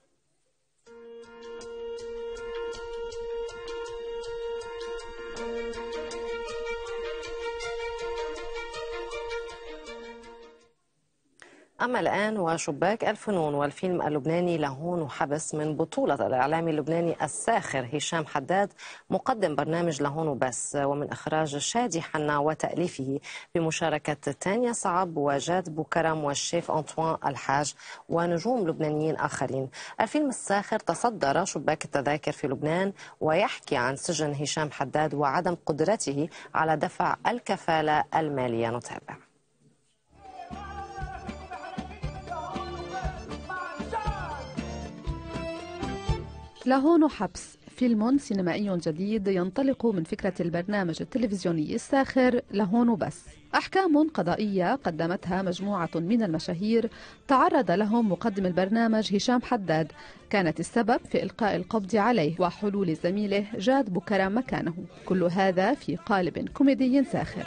أما الآن وشباك الفنون والفيلم اللبناني لهون وحبس من بطولة الإعلامي اللبناني الساخر هشام حداد مقدم برنامج لهون وبس، ومن إخراج شادي حنا وتأليفه بمشاركة تانيا صعب وجاد بوكرم والشيف أنطوان الحاج ونجوم لبنانيين آخرين. الفيلم الساخر تصدر شباك التذاكر في لبنان ويحكي عن سجن هشام حداد وعدم قدرته على دفع الكفالة المالية. نتابع. لهون وحبس فيلم سينمائي جديد ينطلق من فكرة البرنامج التلفزيوني الساخر لهون وبس. أحكام قضائية قدمتها مجموعة من المشاهير تعرض لهم مقدم البرنامج هشام حداد كانت السبب في إلقاء القبض عليه وحلول زميله جاد بوكرم مكانه. كل هذا في قالب كوميدي ساخر.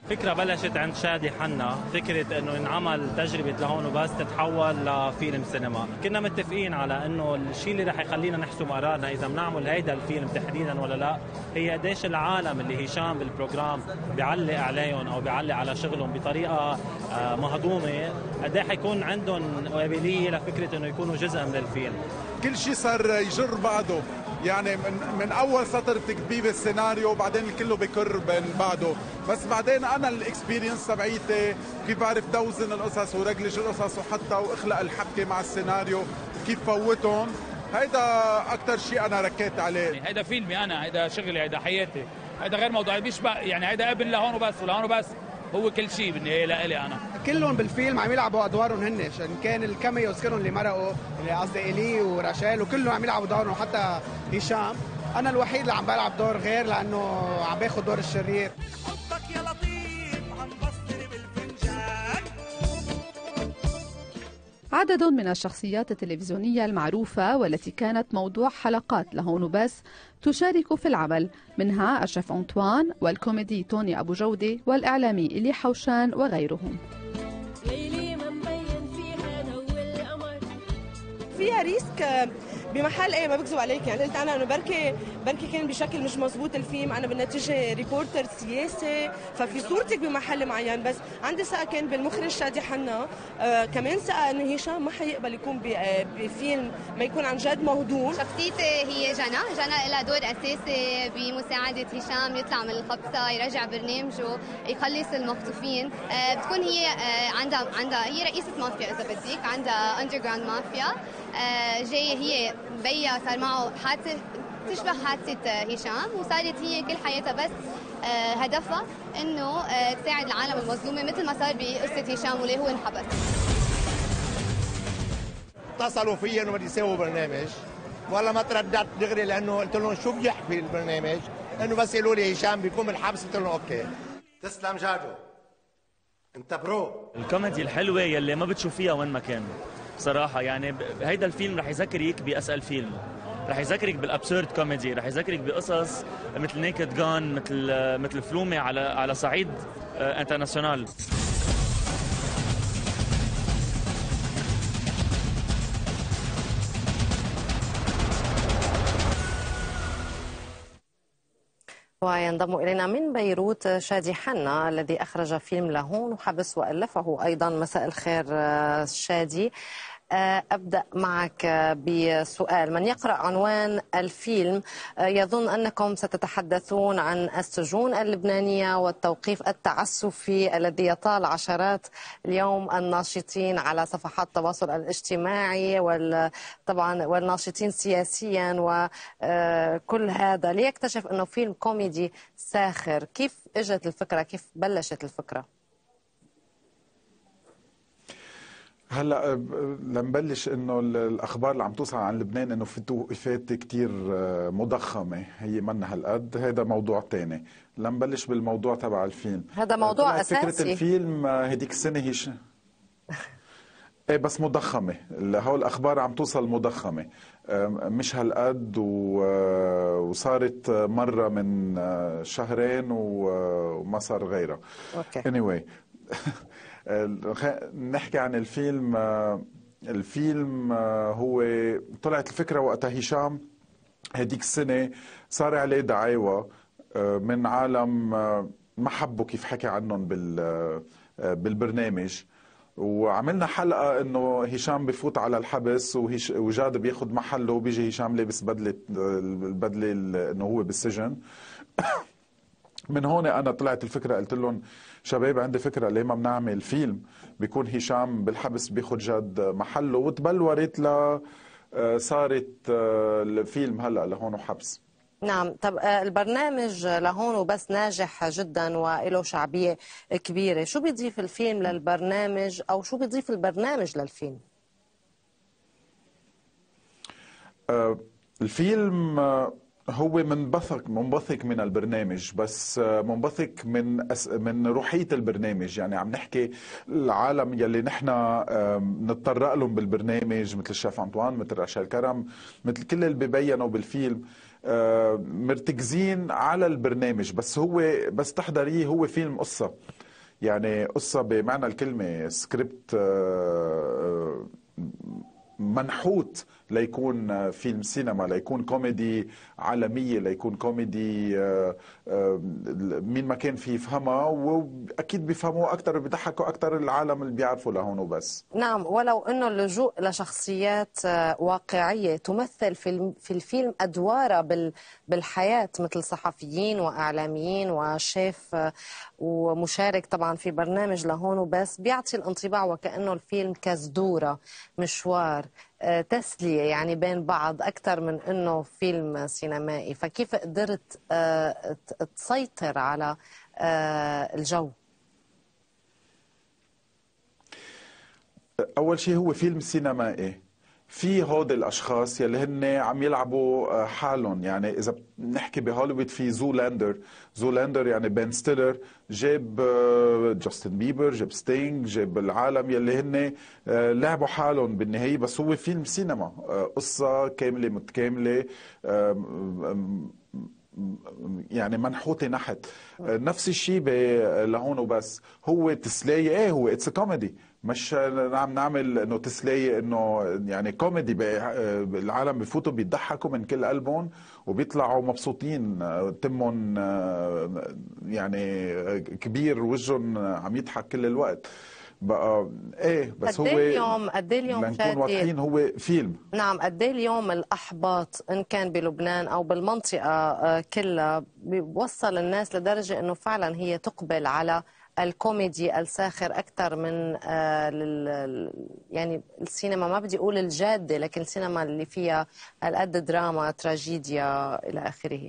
فكرة بلشت عند شادي حنا، فكرة انه انعمل تجربة لهون وبس تتحول لفيلم سينما. كنا متفقين على انه الشيء اللي رح يخلينا نحسم قرارنا اذا بنعمل هيدا الفيلم تحديدا ولا لا هي قديش العالم اللي هشام بالبروجرام بيعلق عليهم او بيعلق على شغلهم بطريقة مهضومة، قد ايه حيكون عندهم قابلية لفكرة انه يكونوا جزء من الفيلم. كل شيء صار يجر بعضه، يعني من اول سطر بتكتبيه بالسيناريو وبعدين كله بكر بين بعضه، بس بعدين انا الاكسبيرينس تبعيتي كيف بعرف توزن القصص ورجلج القصص وحتى واخلق الحبكه مع السيناريو كيف فوتهم، هيدا اكثر شيء انا ركيت عليه. هيدا فيلمي انا، هيدا شغلي، هيدا حياتي، هيدا غير موضوع بيشبه، يعني هيدا ابن لهون وبس ولهون وبس، هو كل شيء بالنهايه لإلي انا. كلهم بالفيلم عم يلعبوا ادوارهم هن، ان كان الكاميوز كلهم اللي مرقوا، اللي قصدي ايلي وراشيل وكلهم عم يلعبوا دورهم، وحتى هشام. انا الوحيد اللي عم بلعب دور غير لانه عم باخذ دور الشرير. حبك يا لطيف عم بصر بالفنجان. عدد من الشخصيات التلفزيونية المعروفة والتي كانت موضوع حلقات لهون وبس تشارك في العمل، منها الشيف أنطوان والكوميدي توني أبو جودة والإعلامي إلي حوشان وغيرهم. فيها ريسك بمحل ايه، ما بكذب عليك، يعني قلت انا انه بركي كان بشكل مش مزبوط الفيلم، انا بالنتيجه ريبورتر سياسي، ففي صورتك بمحل معين، بس عندي ثقه كان بالمخرج شادي حنا، كمان ثقه انه هشام ما حيقبل يكون بفيلم ما يكون عن جد مهضوم. شخصيتي هي جنى لها دور اساسي بمساعده هشام يطلع من الخبصه، يرجع برنامجه، يخلص المخطوفين. بتكون هي عندها هي رئيسه مافيا اذا بدك، عندها اندر جراوند مافيا. جايه هي بيا صار معه حادثه تشبه حادثه هشام، وصارت هي كل حياتها بس هدفها انه تساعد العالم المظلومه مثل ما صار بقصه هشام وليه هو انحبس. اتصلوا فيا انه بدي يسووا برنامج، والله ما ترددت دغري لانه قلت لهم شو بيحكي البرنامج، انه بس يقولوا لي هشام بيكون بالحبس، قلت لهم اوكي. تسلم جادو، انت برو. الكوميدي الحلوه يلي ما بتشوفيها وين ما كان بصراحه، يعني هيدا الفيلم رح يذكرك بأسأل فيلم، رح يذكرك بالابسورد كوميدي، رح يذكرك بقصص مثل نيكد جان، مثل فلومه على صعيد انترناسيونال. وينضم إلينا من بيروت شادي حنا الذي أخرج فيلم لهون وحبس وألفه أيضا. مساء الخير شادي. أبدأ معك بسؤال: من يقرأ عنوان الفيلم يظن أنكم ستتحدثون عن السجون اللبنانية والتوقيف التعسفي الذي يطال عشرات اليوم الناشطين على صفحات التواصل الاجتماعي طبعا والناشطين سياسيا وكل هذا، ليكتشف أنه فيلم كوميدي ساخر. كيف اجت الفكرة؟ كيف بلشت الفكرة؟ هلا لنبلش انه الاخبار اللي عم توصل عن لبنان انه في توقيفات كتير مضخمه، هي منا هالقد، هذا موضوع ثاني. لنبلش بالموضوع تبع الفيلم. هذا موضوع اساسي. فكره الفيلم هديك السنه هي ايه بس مضخمه، هول الاخبار عم توصل مضخمه مش هالقد، وصارت مره من شهرين وما صار غيرها. anyway نحكي عن الفيلم. الفيلم هو طلعت الفكرة وقتها هشام هديك السنة صار عليه دعاوى من عالم ما حبوا كيف حكي عنهم بالبرنامج، وعملنا حلقة انه هشام بفوت على الحبس وجاد بياخد محله، وبيجي هشام لابس البدلة انه هو بالسجن. من هون انا طلعت الفكرة، قلت لهم شباب عندي فكرة، ليه ما بنعمل فيلم بيكون هشام بالحبس بياخد جاد محله، وتبلورت صارت الفيلم هلا لهون وحبس. نعم. طب البرنامج لهون وبس ناجح جدا وله شعبية كبيرة، شو بيضيف الفيلم للبرنامج أو شو بيضيف البرنامج للفيلم؟ الفيلم هو منبثق من البرنامج، بس منبثق من روحية البرنامج. يعني عم نحكي العالم يلي نحن نتطرق لهم بالبرنامج، مثل الشيف أنطوان، مثل راشيل كرم، مثل كل اللي ببينوا بالفيلم، مرتكزين على البرنامج، بس هو بس تحضريه هو فيلم قصة، يعني قصة بمعنى الكلمة، سكريبت منحوت ليكون فيلم سينما، ليكون كوميدي عالمية، ليكون كوميدي مين ما كان فيه يفهمها، وأكيد بيفهموه أكتر وبيضحكوا أكتر العالم اللي بيعرفوا لهون وبس. نعم، ولو أنه اللجوء لشخصيات واقعية تمثل في الفيلم أدوار بالحياة، مثل صحفيين وإعلاميين وشيف ومشارك طبعا في برنامج لهون وبس، بيعطي الانطباع وكأنه الفيلم كزدورة، مشوار، تسلية يعني بين بعض أكثر من أنه فيلم سينمائي. فكيف قدرت تسيطر على الجو؟ أول شيء هو فيلم سينمائي، في هود الأشخاص يلي هن عم يلعبوا حالهم. يعني إذا بنحكي بهوليوود في زولاندر يعني بين ستيلر جاب جاستن بيبر، جاب ستينج، جاب العالم يلي هن لعبوا حالهم بالنهاية، بس هو فيلم سينما، قصة كاملة متكاملة يعني منحوتة نحت. نفس الشيء لهون وبس، هو تسلية، هو اتس كوميدي، مش عم نعمل انه تسلية، انه يعني كوميدي. العالم بفوتوا بيضحكوا من كل قلبهم وبيطلعوا مبسوطين، تمهم يعني كبير، وجههم عم يضحك كل الوقت بقى. بس هو قد ايه اليوم لنكون واضحين هو فيلم. نعم، قد ايه اليوم الاحباط ان كان بلبنان او بالمنطقه كلها بيوصل الناس لدرجه انه فعلا هي تقبل على الكوميدي الساخر اكثر من يعني السينما، ما بدي اقول الجاده، لكن السينما اللي فيها القد دراما، تراجيديا الى اخره.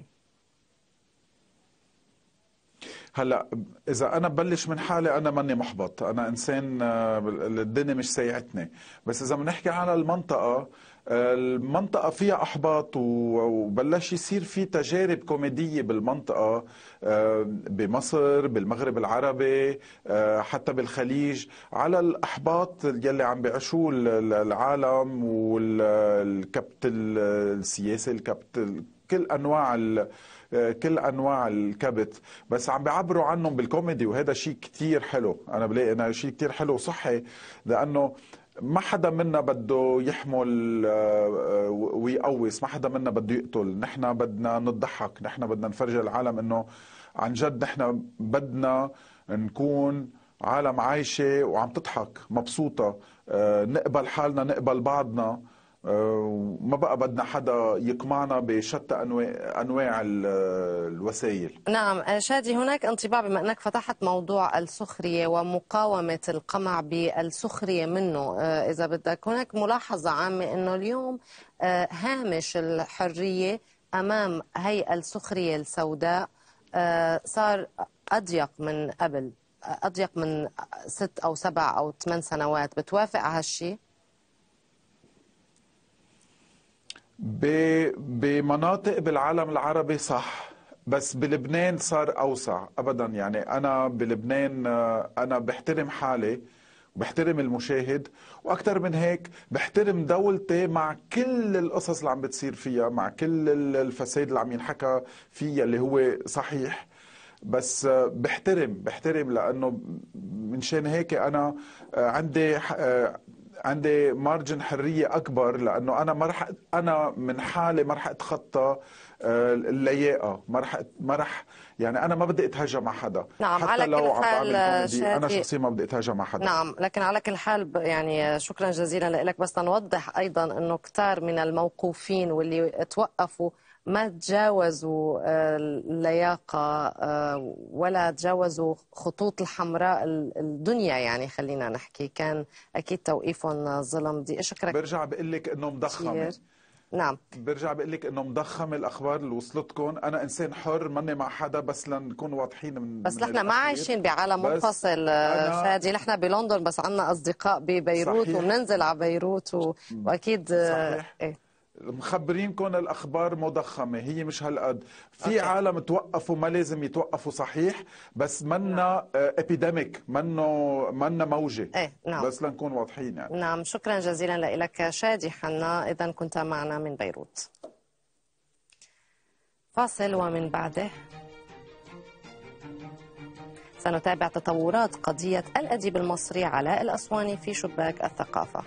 هلا اذا انا ببلش من حالي، انا ماني محبط، انا انسان الدنيا مش سيئتني. بس اذا بنحكي على المنطقه فيها احباط، وبلش يصير في تجارب كوميديه بالمنطقه، بمصر، بالمغرب العربي، حتى بالخليج، على الاحباط يلي عم بيعيشوه العالم، والكبت السياسي، الكبت كل انواع الكبت، بس عم بيعبروا عنهم بالكوميدي، وهذا شيء كتير حلو. انا بلاقي انه شيء كتير حلو وصحي، لانه ما حدا منا بده يحمل ويقوس، ما حدا منا بده يقتل. نحن بدنا نضحك، نحن بدنا نفرج العالم انه عن جد نحن بدنا نكون عالم عايشة وعم تضحك مبسوطة، نقبل حالنا، نقبل بعضنا، ما بقى بدنا حدا يقمعنا بشتى أنواع الوسائل. نعم شادي، هناك انطباع بما أنك فتحت موضوع السخرية ومقاومة القمع بالسخرية منه، إذا بدك، هناك ملاحظة عامة أنه اليوم هامش الحرية أمام هي السخرية السوداء صار أضيق من قبل، أضيق من 6 أو 7 أو 8 سنوات. بتوافق على هالشيء؟ بمناطق بالعالم العربي صح، بس بلبنان صار أوسع أبدا. يعني أنا بلبنان أنا بحترم حالي وبحترم المشاهد، وأكثر من هيك بحترم دولتي مع كل القصص اللي عم بتصير فيها، مع كل الفساد اللي عم ينحكى فيها اللي هو صحيح، بس بحترم لأنه منشان هيك أنا عندي مارجن حرية أكبر، لأنه أنا من حالي ما رح أتخطى اللياقة، ما رح يعني أنا ما بدي أتهجى مع حدا. نعم، حتى على لو كل عم حال بعمل كوميدي أنا شخصيا ما بدي أتهجى مع حدا. نعم، لكن على كل حال يعني شكرا جزيلا لك. بس نوضح أيضا أنه كتار من الموقوفين واللي توقفوا ما تجاوزوا اللياقة ولا تجاوزوا خطوط الحمراء الدنيا، يعني خلينا نحكي كان أكيد توقيفهم ظلم. بدي أشكرك. برجع بقول لك إنه مضخمة. نعم، برجع بقول لك انه مضخمه الاخبار اللي وصلتكم. انا انسان حر، ماني مع حدا، بس لنكون واضحين بس نحن ما عايشين بعالم منفصل شادي، نحن بلندن بس عندنا اصدقاء ببيروت، وبننزل على بيروت واكيد صحيح. مخبرينكم الاخبار مضخمه، هي مش هالقد. في عالم توقفوا ما لازم يتوقفوا صحيح، بس منا ابيديميك، منا موجه. نعم. بس لنكون واضحين يعني. نعم، شكرا جزيلا لك شادي حنا، اذا كنت معنا من بيروت. فاصل ومن بعده سنتابع تطورات قضية الأديب المصري علاء الأسواني في شباك الثقافة.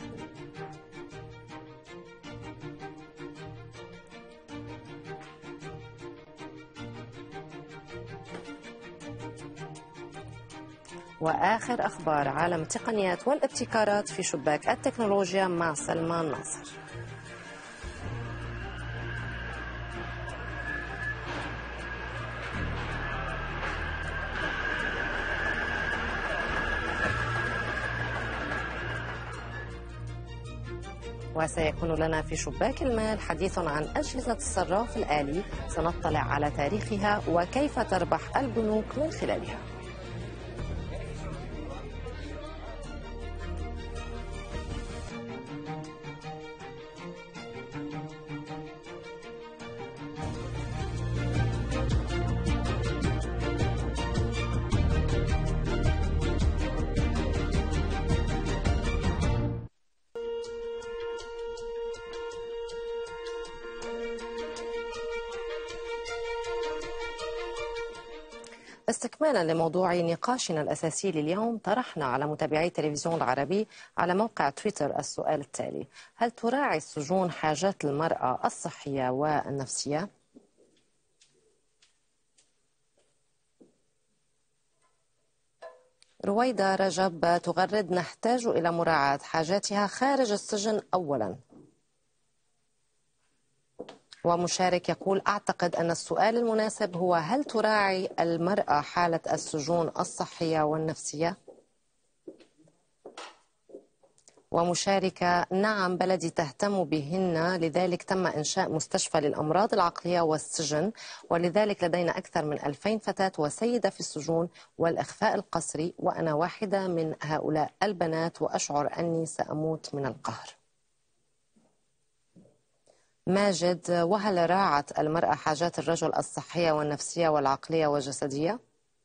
وآخر أخبار عالم التقنيات والابتكارات في شباك التكنولوجيا مع سلمان ناصر. وسيكون لنا في شباك المال حديث عن أجهزة الصراف الآلي، سنطلع على تاريخها وكيف تربح البنوك من خلالها. استكمالا لموضوع نقاشنا الأساسي لليوم، طرحنا على متابعي التلفزيون العربي على موقع تويتر السؤال التالي: هل تراعي السجون حاجات المرأة الصحية والنفسية؟ رويدة رجب تغرد: نحتاج إلى مراعاة حاجاتها خارج السجن أولا. ومشارك يقول: أعتقد أن السؤال المناسب هو هل تراعي المرأة حالة السجون الصحية والنفسية؟ ومشاركة: نعم بلدي تهتم بهن، لذلك تم إنشاء مستشفى للأمراض العقلية والسجن، ولذلك لدينا أكثر من 2000 فتاة وسيدة في السجون والإخفاء القسري، وأنا واحدة من هؤلاء البنات وأشعر أني سأموت من القهر. ماجد: وهل راعت المرأة حاجات الرجل الصحية والنفسية والعقلية والجسدية؟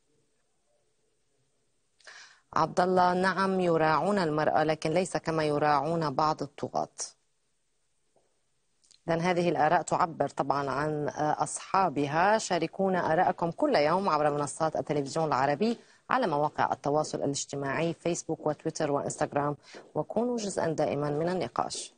عبد الله: نعم يراعون المرأة لكن ليس كما يراعون بعض الطغاة. لأن هذه الآراء تعبر طبعا عن أصحابها. شاركونا آراءكم كل يوم عبر منصات التلفزيون العربي على مواقع التواصل الاجتماعي فيسبوك وتويتر وإنستغرام، وكونوا جزءا دائما من النقاش.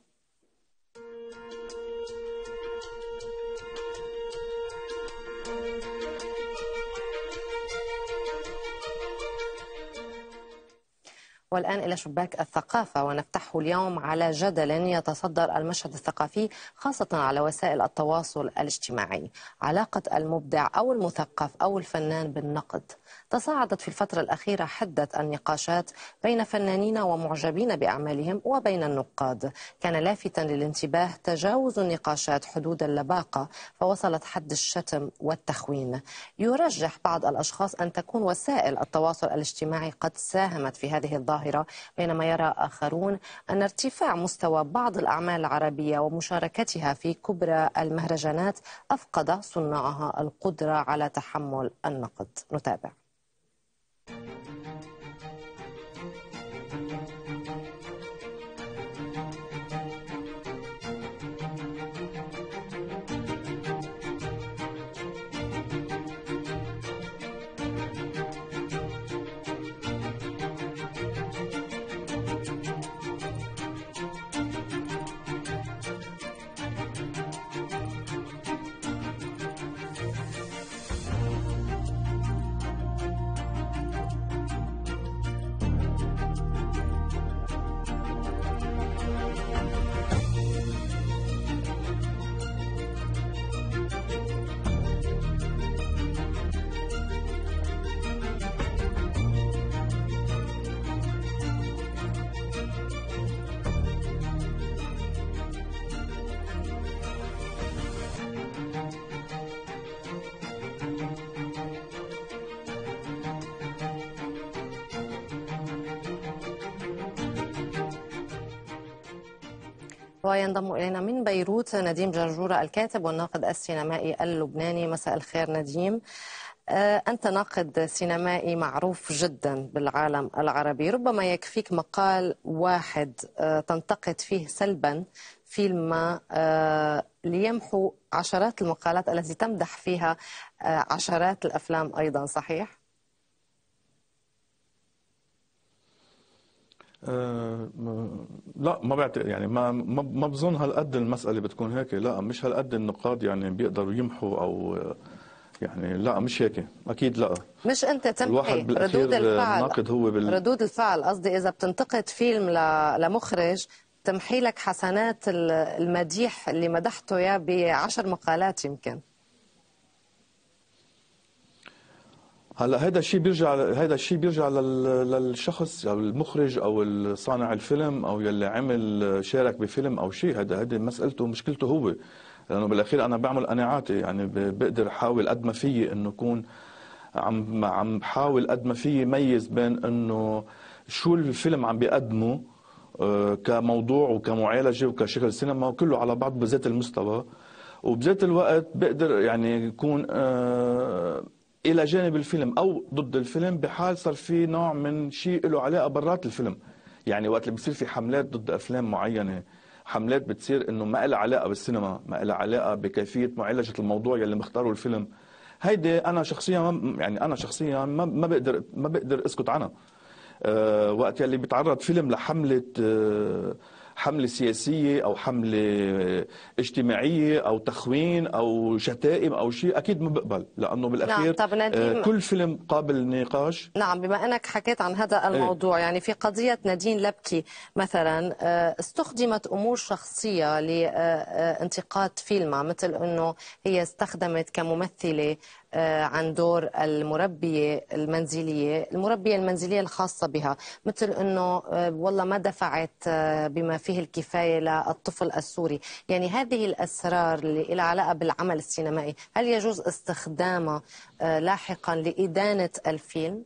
والآن إلى شباك الثقافة، ونفتحه اليوم على جدل يتصدر المشهد الثقافي خاصة على وسائل التواصل الاجتماعي: علاقة المبدع أو المثقف أو الفنان بالنقد. تصاعدت في الفترة الأخيرة حدة النقاشات بين فنانين ومعجبين بأعمالهم وبين النقاد. كان لافتا للانتباه تجاوز النقاشات حدود اللباقة فوصلت حد الشتم والتخوين. يرجح بعض الأشخاص أن تكون وسائل التواصل الاجتماعي قد ساهمت في هذه الظاهرة، بينما يرى آخرون أن ارتفاع مستوى بعض الأعمال العربية ومشاركتها في كبرى المهرجانات أفقد صناعها القدرة على تحمل النقد. نتابع. وينضم إلينا من بيروت نديم جرجورة الكاتب والناقد السينمائي اللبناني. مساء الخير نديم. أنت ناقد سينمائي معروف جدا بالعالم العربي، ربما يكفيك مقال واحد تنتقد فيه سلبا فيلم ما ليمحوا عشرات المقالات التي تمدح فيها عشرات الأفلام أيضا، صحيح؟ لا ما بعتقد، يعني ما بظن هالقد المسألة بتكون هيك. لا مش هالقد النقاد يعني بيقدروا يمحوا أو يعني لا مش هيك اكيد. لا مش انت تمحي ردود الفعل، هو ردود الفعل قصدي اذا بتنتقد فيلم لمخرج تمحي لك حسنات المديح اللي مدحته اياه ب10 مقالات يمكن. هلا هذا الشيء بيرجع للشخص او المخرج او صانع الفيلم او يلي عمل شارك بفيلم او شيء. هذا مسألته مشكلته هو، لانه بالاخير انا بعمل قناعاتي، يعني بقدر احاول قد ما فيي انه اكون عم بحاول قد ما فيي ميز بين انه شو الفيلم عم بيقدمه كموضوع وكمعالجه وكشغل سينما وكله على بعض بذات المستوى، وبذات الوقت بقدر يعني يكون الى جانب الفيلم او ضد الفيلم بحال صار في نوع من شيء له علاقه برات الفيلم. يعني وقت اللي بصير في حملات ضد افلام معينه، حملات بتصير انه ما لها علاقه بالسينما، ما لها علاقه بكيفيه معالجه الموضوع يلي مختاره الفيلم، هيدي انا شخصيا ما بقدر اسكت عنها. وقت يلي بيتعرض فيلم لحمله حملة سياسية أو حملة اجتماعية أو تخوين أو شتائم أو شيء، أكيد ما بقبل، لأنه بالأخير كل فيلم قابل نقاش. نعم، بما أنك حكيت عن هذا الموضوع، يعني في قضية نادين لبكي مثلا استخدمت أمور شخصية لانتقاد فيلمها، مثل أنه هي استخدمت كممثلة عن دور المربية المنزلية الخاصة بها، مثل أنه والله ما دفعت بما فيه الكفاية للطفل السوري. يعني هذه الأسرار اللي لها علاقة بالعمل السينمائي هل يجوز استخدامها لاحقا لإدانة الفيلم؟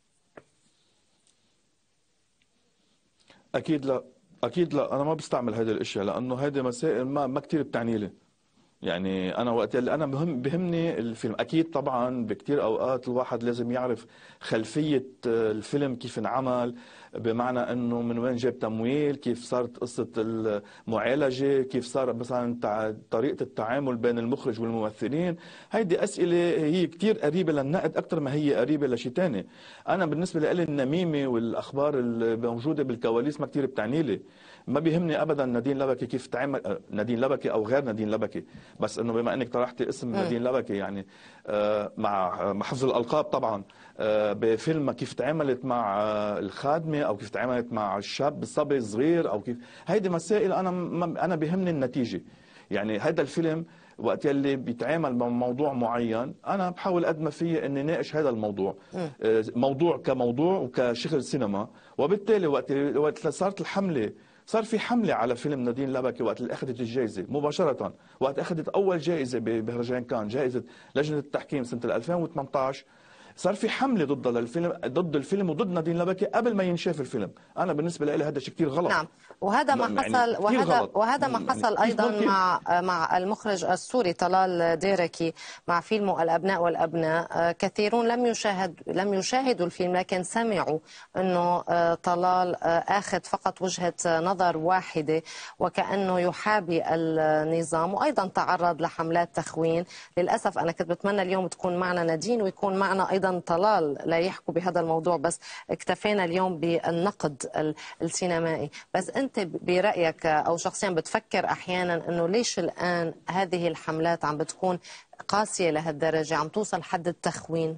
أكيد لا أنا ما بستعمل هذه الأشياء، لأنه هذه مسائل ما كتير بتعني لي. يعني أنا وقت اللي أنا بهمني الفيلم، أكيد طبعا بكتير أوقات الواحد لازم يعرف خلفية الفيلم كيف انعمل، بمعنى أنه من وين جاب تمويل، كيف صارت قصة المعالجة، كيف صار مثلا طريقة التعامل بين المخرج والممثلين. هيدي أسئلة هي كتير قريبة للنقد أكثر ما هي قريبة لشيء ثاني. أنا بالنسبة لي النميمة والأخبار الموجودة بالكواليس ما كتير بتعني لي. ما بيهمني ابدا نادين لبكي كيف تعامل، نادين لبكي او غير نادين لبكي، بس انه بما انك طرحتي اسم نادين لبكي، يعني مع حفظ الالقاب طبعا، بفيلم كيف تعاملت مع الخادمه او كيف تعاملت مع الشاب الصبي الصغير او كيف، هيدي مسائل انا بيهمني النتيجه. يعني هذا الفيلم وقت يلي بيتعامل مع موضوع معين، انا بحاول قد ما في اني ناقش هذا الموضوع، موضوع كموضوع وكشغل سينما. وبالتالي وقت صارت الحمله، صار في حملة على فيلم نادين لبكي وقت اللي أخذت الجائزة مباشرة، وقت أخذت أول جائزة بمهرجان كان، جائزة لجنة التحكيم سنة 2018، صار في حملة ضد الفيلم وضد نادين لبكي قبل ما ينشاف الفيلم. أنا بالنسبة لي هذا شيء كثير غلط. نعم، وهذا ما حصل، يعني وهذا ما حصل أيضا مع المخرج السوري طلال ديركي مع فيلمه الأبناء والأبناء. كثيرون لم يشاهدوا الفيلم، لكن سمعوا أنه طلال أخذ فقط وجهة نظر واحدة وكأنه يحابي النظام، وأيضا تعرض لحملات تخوين. للأسف أنا كنت بتمنى اليوم تكون معنا نادين ويكون معنا أيضا طلال لا يحكوا بهذا الموضوع، بس اكتفينا اليوم بالنقد السينمائي. بس أنت برأيك أو شخصيا بتفكر أحيانا أنه ليش الآن هذه الحملات عم بتكون قاسية لهالدرجة، عم توصل حد التخوين؟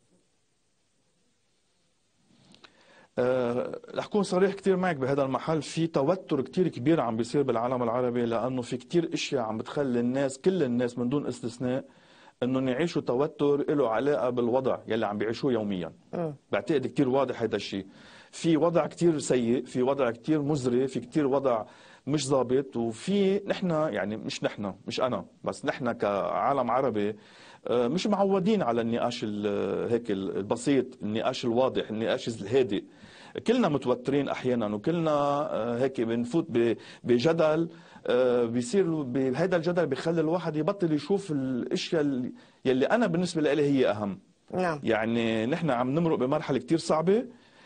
رح أكون صريح كتير معك بهذا المحل، في توتر كتير كبير عم بيصير بالعالم العربي، لأنه في كتير اشياء عم بتخلي الناس، كل الناس من دون استثناء، انه يعيشوا توتر له علاقه بالوضع يلي عم بيعيشوه يوميا. بعتقد كثير واضح هذا الشيء. في وضع كثير سيء، في وضع كثير مزري، في كثير وضع مش ضابط، وفي نحن يعني مش انا بس، نحن كعالم عربي مش معودين على النقاش هيك البسيط، النقاش الواضح، النقاش الهادئ. كلنا متوترين احيانا، وكلنا هيك بنفوت بجدل بيصير هذا الجدل بيخلي الواحد يبطل يشوف الاشياء يلي انا بالنسبه لي هي اهم. نعم. يعني نحن عم نمرق بمرحله كثير صعبه،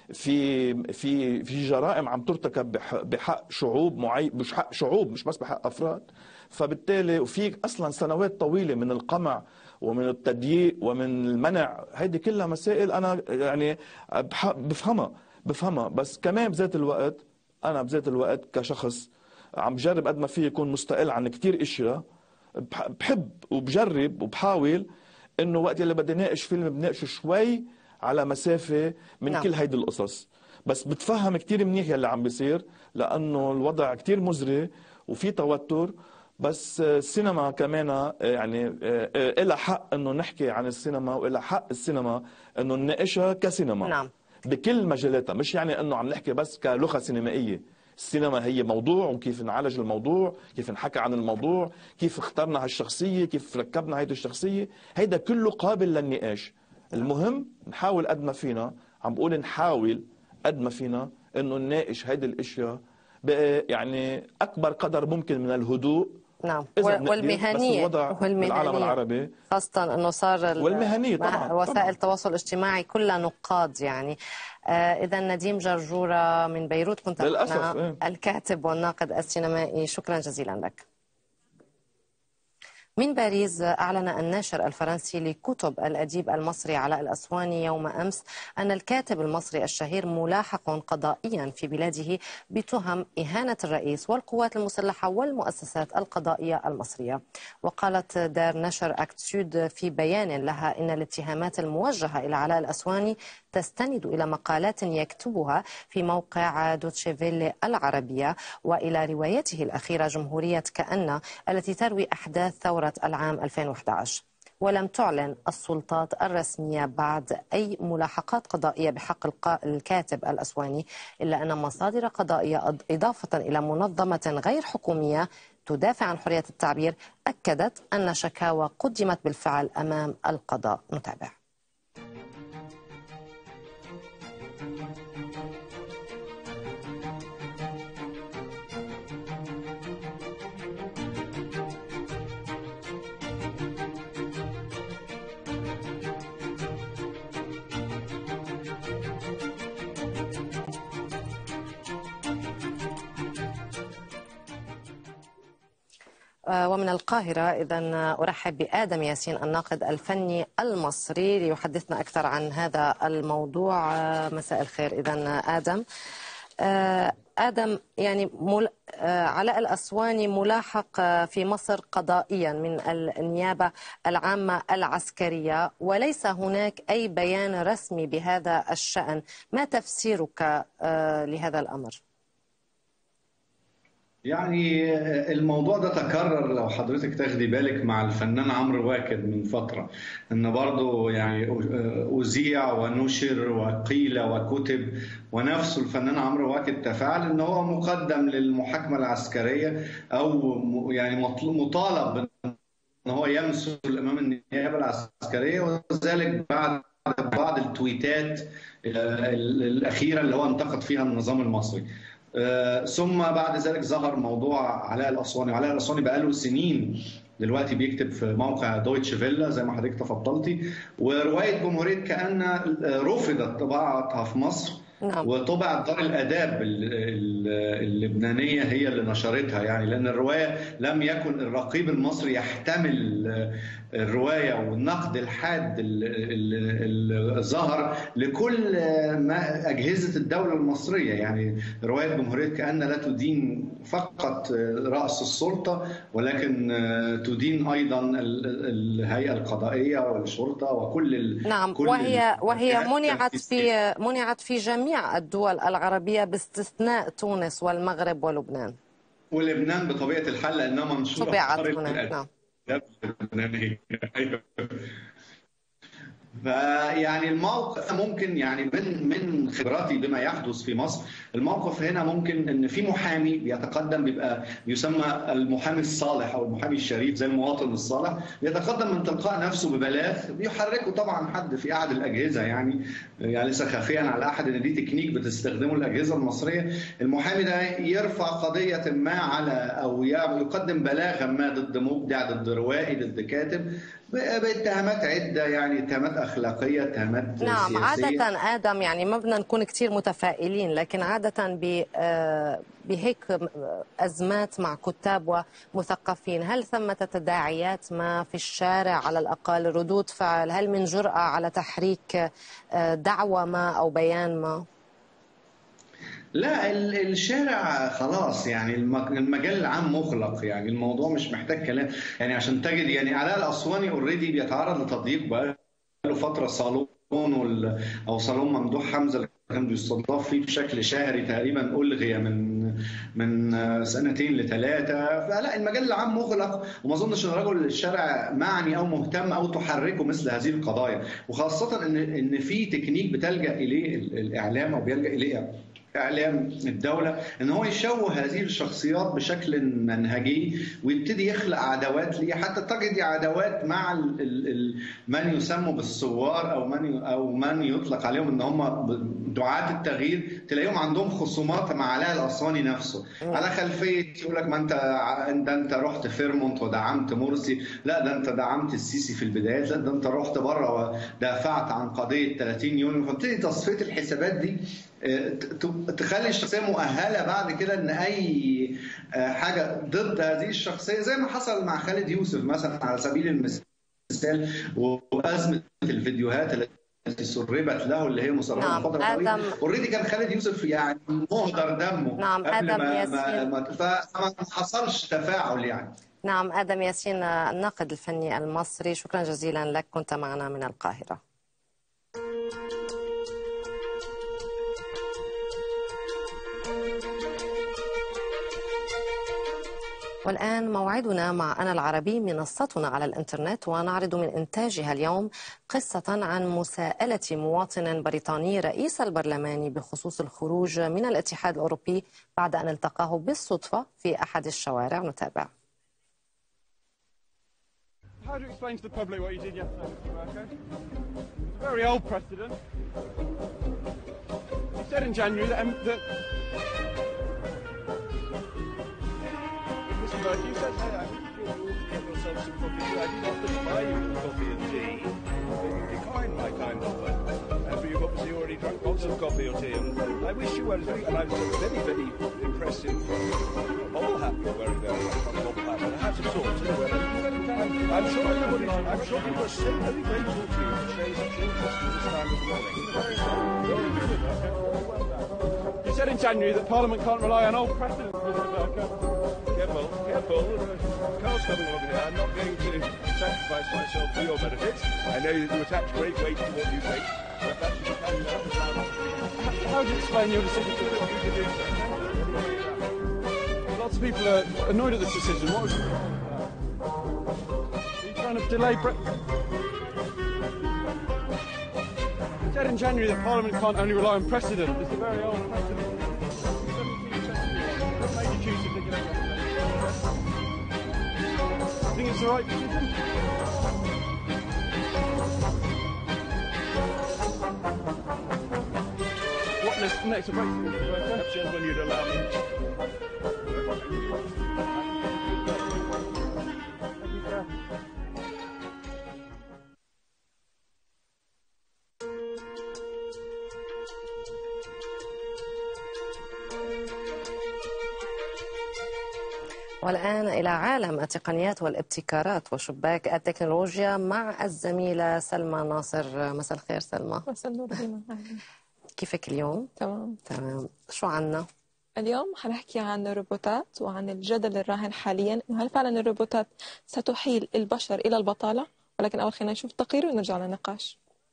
في جرائم عم ترتكب بحق شعوب مش حق شعوب، مش بس بحق افراد. فبالتالي وفي اصلا سنوات طويله من القمع ومن التضييق ومن المنع، هيدي كلها مسائل انا يعني بفهمها. بس كمان بذات الوقت انا كشخص عم بجرب قد ما في يكون مستقل عن كتير اشياء، بحب وبجرب وبحاول انه وقت اللي بدي ناقش فيلم بناقشه شوي على مسافه من كل هيدي القصص. بس بتفهم كتير منيح يلي عم بيصير، لانه الوضع كتير مزري وفي توتر. بس السينما كمان يعني إلها حق انه نحكي عن السينما، وإلها حق السينما انه نناقشها كسينما. نعم. بكل مجالاتها، مش يعني انه عم نحكي بس كلغه سينمائيه. السينما هي موضوع، وكيف نعالج الموضوع، كيف نحكي عن الموضوع، كيف اخترنا هالشخصيه، كيف ركبنا هيدي الشخصيه، هيدا كله قابل للنقاش. المهم نحاول قد ما فينا، عم بقول نحاول قد ما فينا انه نناقش هيدي الاشياء يعني اكبر قدر ممكن من الهدوء. نعم. والمهنية بالعالم العربي، خاصة أنه صار والمهنية طبعا وسائل التواصل الاجتماعي كلها نقاد يعني. إذا نديم جرجورة من بيروت كنت معنا، الكاتب والناقد السينمائي، شكرا جزيلا لك. من باريس أعلن الناشر الفرنسي لكتب الأديب المصري علاء الأسواني يوم أمس أن الكاتب المصري الشهير ملاحق قضائيا في بلاده بتهم إهانة الرئيس والقوات المسلحة والمؤسسات القضائية المصرية. وقالت دار نشر أكت سود في بيان لها إن الاتهامات الموجهة إلى علاء الأسواني تستند إلى مقالات يكتبها في موقع دوتشيفيلي العربية، وإلى روايته الأخيرة جمهورية كأن التي تروي أحداث ثورة العام 2011. ولم تعلن السلطات الرسمية بعد أي ملاحقات قضائية بحق الكاتب الأسواني، إلا أن مصادر قضائية إضافة إلى منظمة غير حكومية تدافع عن حرية التعبير أكدت أن شكاوى قدمت بالفعل أمام القضاء. نتابع. ومن القاهرة إذا أرحب بآدم ياسين الناقد الفني المصري ليحدثنا أكثر عن هذا الموضوع. مساء الخير. إذا آدم، يعني علاء الأسواني ملاحق في مصر قضائيا من النيابة العامة العسكرية، وليس هناك أي بيان رسمي بهذا الشأن. ما تفسيرك لهذا الأمر؟ يعني الموضوع ده تكرر لو حضرتك تاخدي بالك مع الفنان عمرو واكد من فترة، ان برضه يعني أذيع ونشر وقيل وكتب، ونفسه الفنان عمرو واكد تفاعل ان هو مقدم للمحاكمة العسكرية او يعني مطالب ان هو يمثل امام النيابة العسكرية، وذلك بعد بعض التويتات الأخيرة اللي هو انتقد فيها النظام المصري. ثم بعد ذلك ظهر موضوع علاء الأسواني. وعلاء الأسواني بقاله سنين دلوقتي بيكتب في موقع دويتش فيلا زي ما حضرتك تفضلتي، ورواية جمهورية كأن رفضت طباعتها في مصر. نعم. وطبعت دار الآداب اللبنانية هي اللي نشرتها، يعني لأن الرواية لم يكن الرقيب المصري يحتمل الرواية والنقد الحاد اللي ظهر لكل ما أجهزة الدولة المصرية. يعني رواية جمهورية كأن لا تدين فقط رأس السلطة، ولكن تدين أيضا الهيئة القضائية والشرطة وكل نعم. وهي منعت في جميع الدول العربية باستثناء تونس والمغرب ولبنان. ولبنان بطبيعة الحال لأنها منشورة طبيعت هناك. نعم. فيعني الموقف ممكن يعني من خبراتي بما يحدث في مصر، الموقف هنا ممكن ان في محامي بيتقدم، بيبقى يسمى المحامي الصالح او المحامي الشريف زي المواطن الصالح، بيتقدم من تلقاء نفسه ببلاغ بيحركه طبعا حد في احد الاجهزه، يعني ليس خفيا على احد ان دي تكنيك بتستخدمه الاجهزه المصريه. المحامي ده يرفع قضيه ما على او يقدم بلاغا ما ضد مبدع، ضد روائي، ضد كاتب، باتهامات عده، يعني اتهامات اخلاقيه، اتهامات نعم سياسيه. عادة آدم يعني ما بدنا نكون كتير متفائلين، لكن عادة بهيك أزمات مع كتاب ومثقفين هل ثمة تداعيات ما في الشارع، على الأقل ردود فعل؟ هل من جرأة على تحريك دعوة ما أو بيان ما؟ لا، الشارع خلاص، يعني المجال العام مغلق، يعني الموضوع مش محتاج كلام. يعني عشان تجد يعني علاء الأسواني اوريدي بيتعرض لتضييق بقى له فتره. صالون او صالون ممدوح حمزه اللي كان بيستضاف فيه بشكل شهري تقريبا الغي من سنتين لثلاثه. فلا، المجال العام مغلق، وما اظنش ان رجل الشارع معني او مهتم او تحركه مثل هذه القضايا، وخاصه ان في تكنيك بتلجا اليه الاعلام او بيلجا اليه اعلام الدوله، ان هو يشوه هذه الشخصيات بشكل منهجي ويبتدي يخلق عداوات ليه، حتى تجد عداوات مع من يسموا بالثوار او من يطلق عليهم ان هم دعاة التغيير. تلاقيهم عندهم خصومات مع علاء الأسواني نفسه على خلفيه يقول لك ما انت رحت فيرمونت ودعمت مرسي، لا ده انت دعمت السيسي في البدايات، لا ده انت رحت بره ودافعت عن قضيه 30 يونيو. فبتدي تصفيه الحسابات دي تخلي الشخصيه مؤهله بعد كده ان اي حاجه ضد هذه الشخصيه، زي ما حصل مع خالد يوسف مثلا على سبيل المثال، وازمه الفيديوهات التي سربت له اللي هي مصرحه نعم فتره طويله. اوريدي كان خالد يوسف يعني مهدر دمه. نعم قبل آدم ياسين. فما حصلش تفاعل يعني. نعم آدم ياسين الناقد الفني المصري، شكرا جزيلا لك، كنت معنا من القاهرة. والآن موعدنا مع أنا العربي، منصتنا على الإنترنت، ونعرض من إنتاجها اليوم قصة عن مساءلة مواطن بريطاني رئيس البرلمان بخصوص الخروج من الاتحاد الأوروبي بعد أن التقاه بالصدفة في أحد الشوارع. نتابع. How do you explain to the public what you did yesterday, Mr. Merkel? It's a very old precedent. You said in January that Mr. Merkel, you said that you get yourself some coffee. I did offer to buy you coffee and tea, but you declined my kind offer. And you've obviously already drunk lots of coffee or tea. And I wish you well. And I was very, very impressive bobble hat you're wearing there. Not a bobble hat, but a hat of sorts. I'm sure people are simply grateful to you for showing such interest in this time of morning. You said in January that Parliament can't rely on old precedents, Mr. Berker. Careful, careful. Carl's coming over here. I'm not going to sacrifice myself for your benefit. I know that you attach great weight to what you think, but that's just how do you explain your decision to do so? Lots of people are annoyed at this decision. What was trying to delay It said in January that Parliament can't only rely on precedent. It's a very old precedent. What made you choose to pick it up? I think it's the right decision. What next? A breakthrough? When you'd allow me. والآن إلى عالم التقنيات والابتكارات وشباك التكنولوجيا مع الزميلة سلمى ناصر. مساء الخير سلمى. مساء النور ديما. كيفك اليوم؟ تمام. شو عنا؟ اليوم حنحكي عن الروبوتات وعن الجدل الراهن حاليا انه هل فعلا الروبوتات ستحيل البشر إلى البطالة؟ ولكن أول خلينا نشوف تقرير ونرجع للنقاش.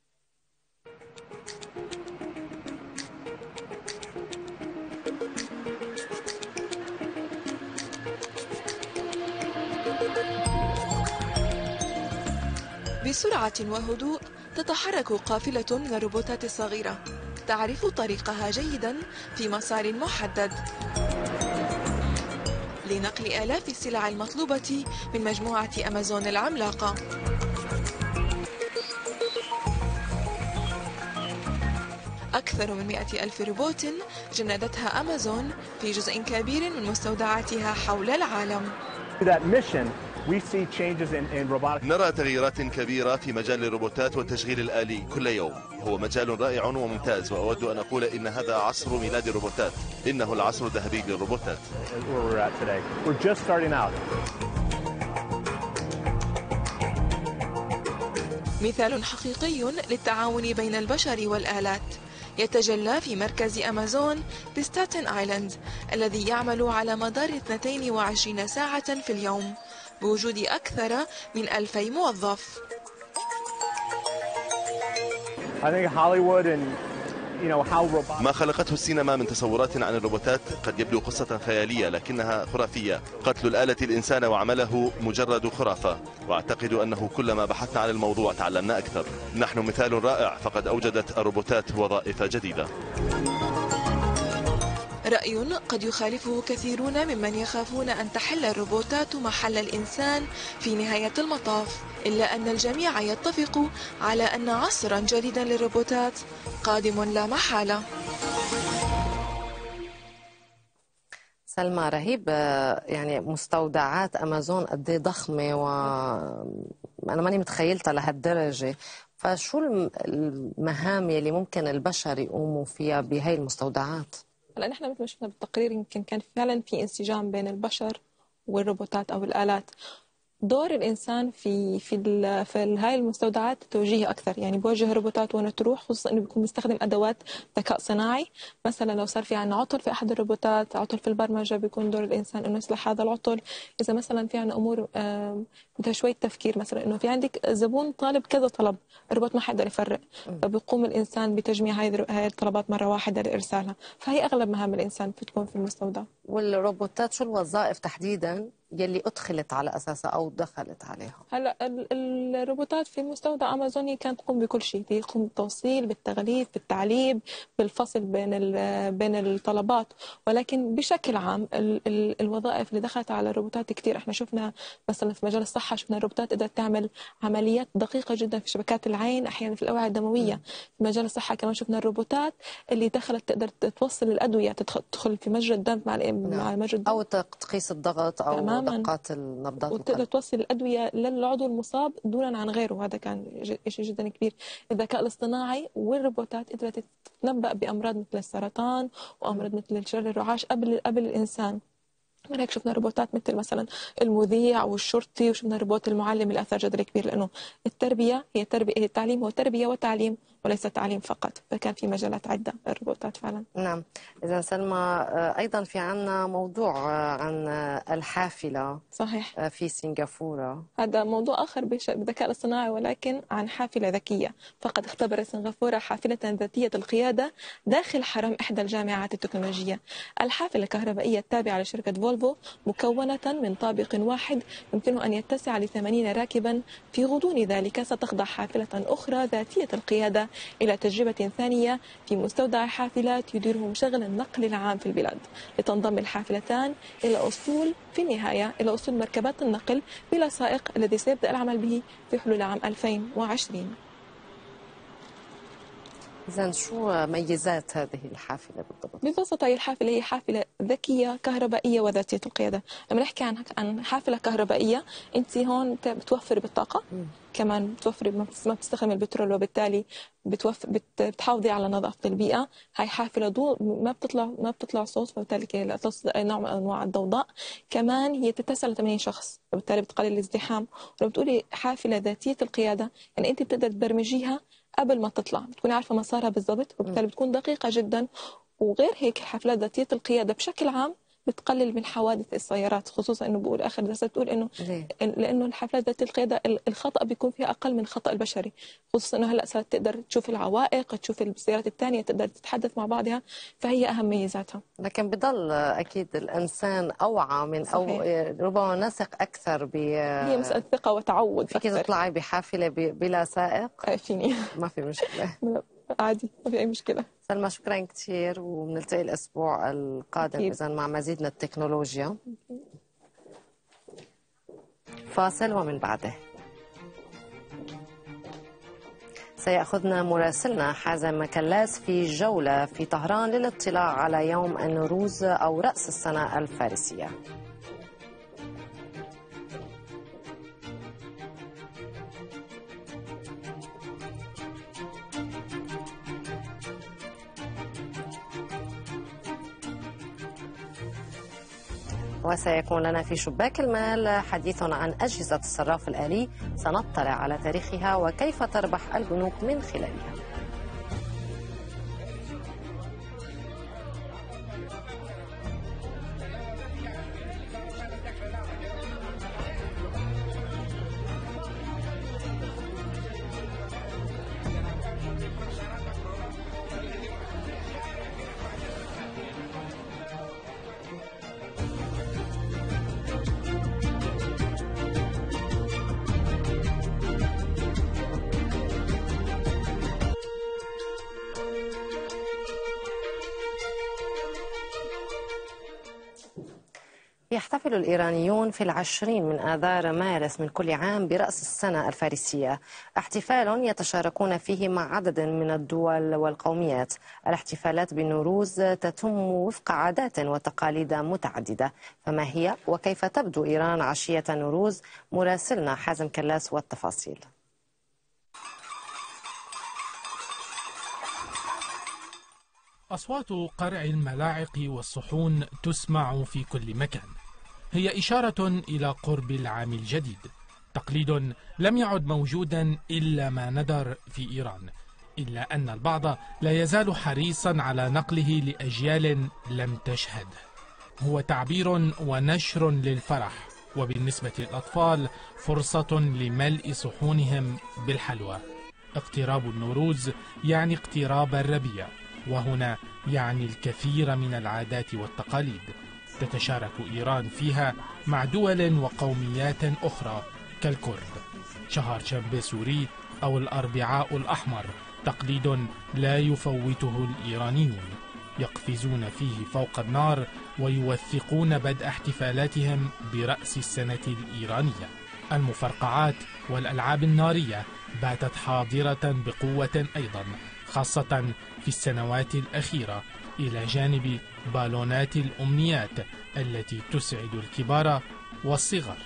بسرعة وهدوء تتحرك قافلة من الروبوتات الصغيرة تعرف طريقها جيدا في مسار محدد لنقل آلاف السلع المطلوبة من مجموعة أمازون العملاقة. أكثر من 100,000 روبوت جندتها أمازون في جزء كبير من مستودعاتها حول العالم. That mission We see changes in robotics. نرى تغييرات كبيرة في مجال الروبوتات والتشغيل الآلي كل يوم. هو مجال رائع وممتاز، وأود أن أقول إن هذا عصر ميلاد الروبوتات. إنه العصر الذهبي للروبوتات. Where we're at today. We're just starting out. مثال حقيقي للتعاون بين البشر والآلات يتجلى في مركز أمازون بستاتن آيلاند الذي يعمل على مدار 22 ساعة في اليوم بوجود أكثر من 2000 موظف. I think Hollywood and how ما خلقته السينما من تصورات عن الروبوتات قد يبدو قصة خيالية لكنها خرافية. قتل الآلة الإنسان وعمله مجرد خرافة، وأعتقد أنه كلما بحثنا عن الموضوع تعلمنا أكثر. نحن مثال رائع، فقد أوجدت الروبوتات وظائف جديدة. رأي قد يخالفه كثيرون ممن يخافون أن تحل الروبوتات محل الإنسان في نهاية المطاف، إلا أن الجميع يتفق على أن عصرا جديدا للروبوتات قادم لا محالة. سلمى، رهيب. يعني مستودعات أمازون قد ايه ضخمة، وأنا ماني متخيلتها لهالدرجة. فشو المهام يلي ممكن البشر يقوموا فيها بهاي المستودعات؟ هلا نحن مثل ما شفنا بالتقرير يمكن كان فعلا في انسجام بين البشر والروبوتات او الالات. دور الانسان في هاي المستودعات توجيهي اكثر، يعني بوجه الروبوتات وين تروح، خصوصا انه بيكون مستخدم ادوات ذكاء صناعي. مثلا لو صار في عندنا عطل في احد الروبوتات، عطل في البرمجه، بيكون دور الانسان انه يصلح هذا العطل. اذا مثلا في عندنا امور بدها شويه تفكير، مثلا انه في عندك زبون طالب كذا طلب، الروبوت ما حيقدر يفرق، فبيقوم الانسان بتجميع هاي الطلبات مره واحده لارسالها. فهي اغلب مهام الانسان بتكون في المستودع. والروبوتات شو الوظائف تحديدا يلي أدخلت على أساسها أو دخلت عليها؟ هلا الروبوتات في مستودع أمازوني كانت تقوم بكل شيء، تقوم بالتوصيل، بالتغليف، بالتعليب، بالفصل بين الطلبات. ولكن بشكل عام الوظائف اللي دخلت على الروبوتات كثير. احنا شفنا مثلا في مجال الصحة، شفنا الروبوتات قدرت تعمل عمليات دقيقة جدا في شبكات العين، أحيانا في الأوعية الدموية. في مجال الصحة كمان شفنا الروبوتات اللي دخلت تقدر توصل الأدوية، تدخل في مجرى الدم مع مجرى الدم، أو تقيس الضغط أو دقات النبضات، وتقدر توصل الأدوية للعضو المصاب دونا عن غيره. وهذا كان شيء جدا كبير. الذكاء الاصطناعي والروبوتات قدرت تتنبأ بأمراض مثل السرطان وأمراض مثل شلل الرعاش قبل الإنسان. من هيك شفنا روبوتات مثل المذيع والشرطي، وشفنا روبوت المعلم اللي أثر جدا كبير، لأنه التربية هي تربية، التعليم هو تربية وتعليم وليس تعليم فقط. فكان في مجالات عدة الروبوتات فعلا. نعم. إذا سلمى، أيضا في عنا موضوع عن الحافلة. صحيح. في سنغافورة. هذا موضوع آخر بالذكاء الاصطناعي، ولكن عن حافلة ذكية. فقد اختبرت سنغافورة حافلة ذاتية القيادة داخل حرم إحدى الجامعات التكنولوجية. الحافلة الكهربائية التابعة لشركة فولفو مكونة من طابق واحد يمكنه أن يتسع ل80 راكبا. في غضون ذلك ستخضع حافلة أخرى ذاتية القيادة إلى تجربة ثانية في مستودع حافلات يديره مشغل النقل العام في البلاد، لتنضم الحافلتان في النهاية إلى أصول مركبات النقل بلا سائق الذي سيبدأ العمل به في حلول عام 2020. إذن شو ميزات هذه الحافلة بالضبط؟ ببساطة الحافلة هي حافلة ذكية كهربائية وذاتية القيادة. لما نحكي عن حافلة كهربائية، أنت هون بتوفري بالطاقة، كمان بتوفري ما بتستخدم البترول، وبالتالي بتحافظي على نظافة البيئة. هاي حافلة ضوء ما بتطلع صوت، فبالتالي لا تصدر أي نوع من أنواع الضوضاء. كمان هي تتسع ل80 شخص، وبالتالي بتقلل الازدحام. ولو بتقولي حافلة ذاتية القيادة، يعني أنت بتقدر تبرمجيها قبل ما تطلع، بتكوني عارفة مسارها بالضبط، وبالتالي بتكون دقيقة جدا. وغير هيك حافلات ذاتية القيادة بشكل عام بتقلل من حوادث السيارات، خصوصا انه بقول اخر دراسات بتقول انه لانه الحافلات ذات القياده الخطا بيكون فيها اقل من الخطا البشري، خصوصا انه هلا صارت تقدر تشوف العوائق، تشوف السيارات الثانيه، تقدر تتحدث مع بعضها. فهي اهم ميزاتها. لكن بضل اكيد الانسان اوعى من او ربما نثق اكثر هي مساله ثقه وتعود. فيك تطلعي بحافله بلا سائق؟ فيني. ما في مشكله. عادي، ما في اي مشكله. سلمى، شكرا كثير، وبنلتقي الاسبوع القادم اذا مع مزيد من التكنولوجيا. فاصل ومن بعده سيأخذنا مراسلنا حازم كلاس في جولة في طهران للاطلاع على يوم النوروز أو رأس السنة الفارسية. وسيكون لنا في شباك المال حديث عن أجهزة الصراف الآلي، سنطلع على تاريخها وكيف تربح البنوك من خلالها. يحتفل الإيرانيون في 20 من آذار مارس من كل عام برأس السنة الفارسية، احتفال يتشاركون فيه مع عدد من الدول والقوميات. الاحتفالات بالنوروز تتم وفق عادات وتقاليد متعددة، فما هي وكيف تبدو إيران عشية نوروز؟ مراسلنا حازم كلاس والتفاصيل. أصوات قرع الملاعق والصحون تسمع في كل مكان، هي إشارة إلى قرب العام الجديد، تقليد لم يعد موجودا إلا ما ندر في إيران، إلا أن البعض لا يزال حريصا على نقله لأجيال لم تشهده. هو تعبير ونشر للفرح، وبالنسبة للأطفال فرصة لملء صحونهم بالحلوى. اقتراب النوروز يعني اقتراب الربيع، وهنا يعني الكثير من العادات والتقاليد تتشارك إيران فيها مع دول وقوميات أخرى كالكرد. شهر شنبه سوري أو الأربعاء الأحمر تقليد لا يفوته الإيرانيون، يقفزون فيه فوق النار ويوثقون بدء احتفالاتهم برأس السنة الإيرانية. المفرقعات والألعاب النارية باتت حاضرة بقوة أيضا، خاصة في السنوات الأخيرة، إلى جانب بالونات الأمنيات التي تسعد الكبار والصغار.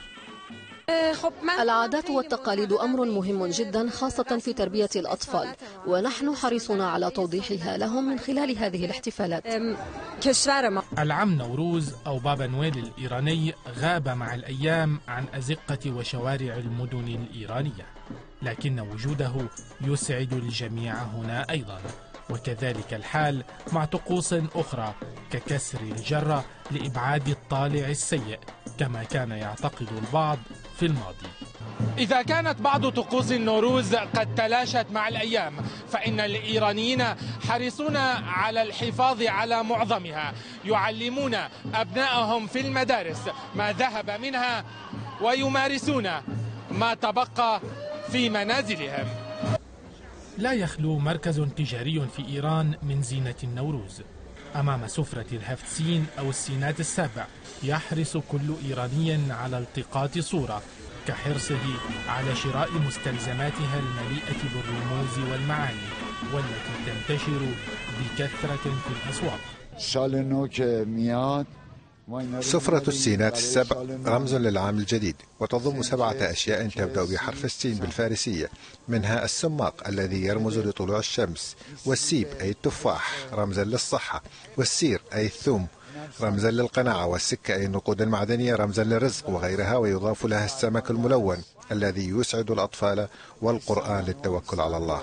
العادات والتقاليد أمر مهم جدا، خاصة في تربية الأطفال، ونحن حريصون على توضيحها لهم من خلال هذه الاحتفالات. العم نوروز أو بابا نويل الإيراني غاب مع الأيام عن أزقة وشوارع المدن الإيرانية، لكن وجوده يسعد الجميع هنا أيضا، وكذلك الحال مع طقوس أخرى ككسر الجرة لإبعاد الطالع السيء كما كان يعتقد البعض في الماضي. إذا كانت بعض طقوس النوروز قد تلاشت مع الأيام، فإن الإيرانيين حريصون على الحفاظ على معظمها، يعلمون أبنائهم في المدارس ما ذهب منها ويمارسون ما تبقى في منازلهم. لا يخلو مركز تجاري في إيران من زينة النوروز. أمام سفرة الهفتسين أو السينات السابع يحرص كل إيراني على التقاط صورة، كحرصه على شراء مستلزماتها المليئة بالرموز والمعاني والتي تنتشر بكثرة في الأسواق. سفرة السينات السبع رمز للعام الجديد، وتضم 7 أشياء تبدأ بحرف السين بالفارسية، منها السماق الذي يرمز لطلوع الشمس، والسيب أي التفاح رمزا للصحة، والسير أي الثوم رمزا للقناعة، والسكة أي النقود المعدنية رمزا للرزق وغيرها، ويضاف لها السمك الملون الذي يسعد الأطفال، والقرآن للتوكل على الله.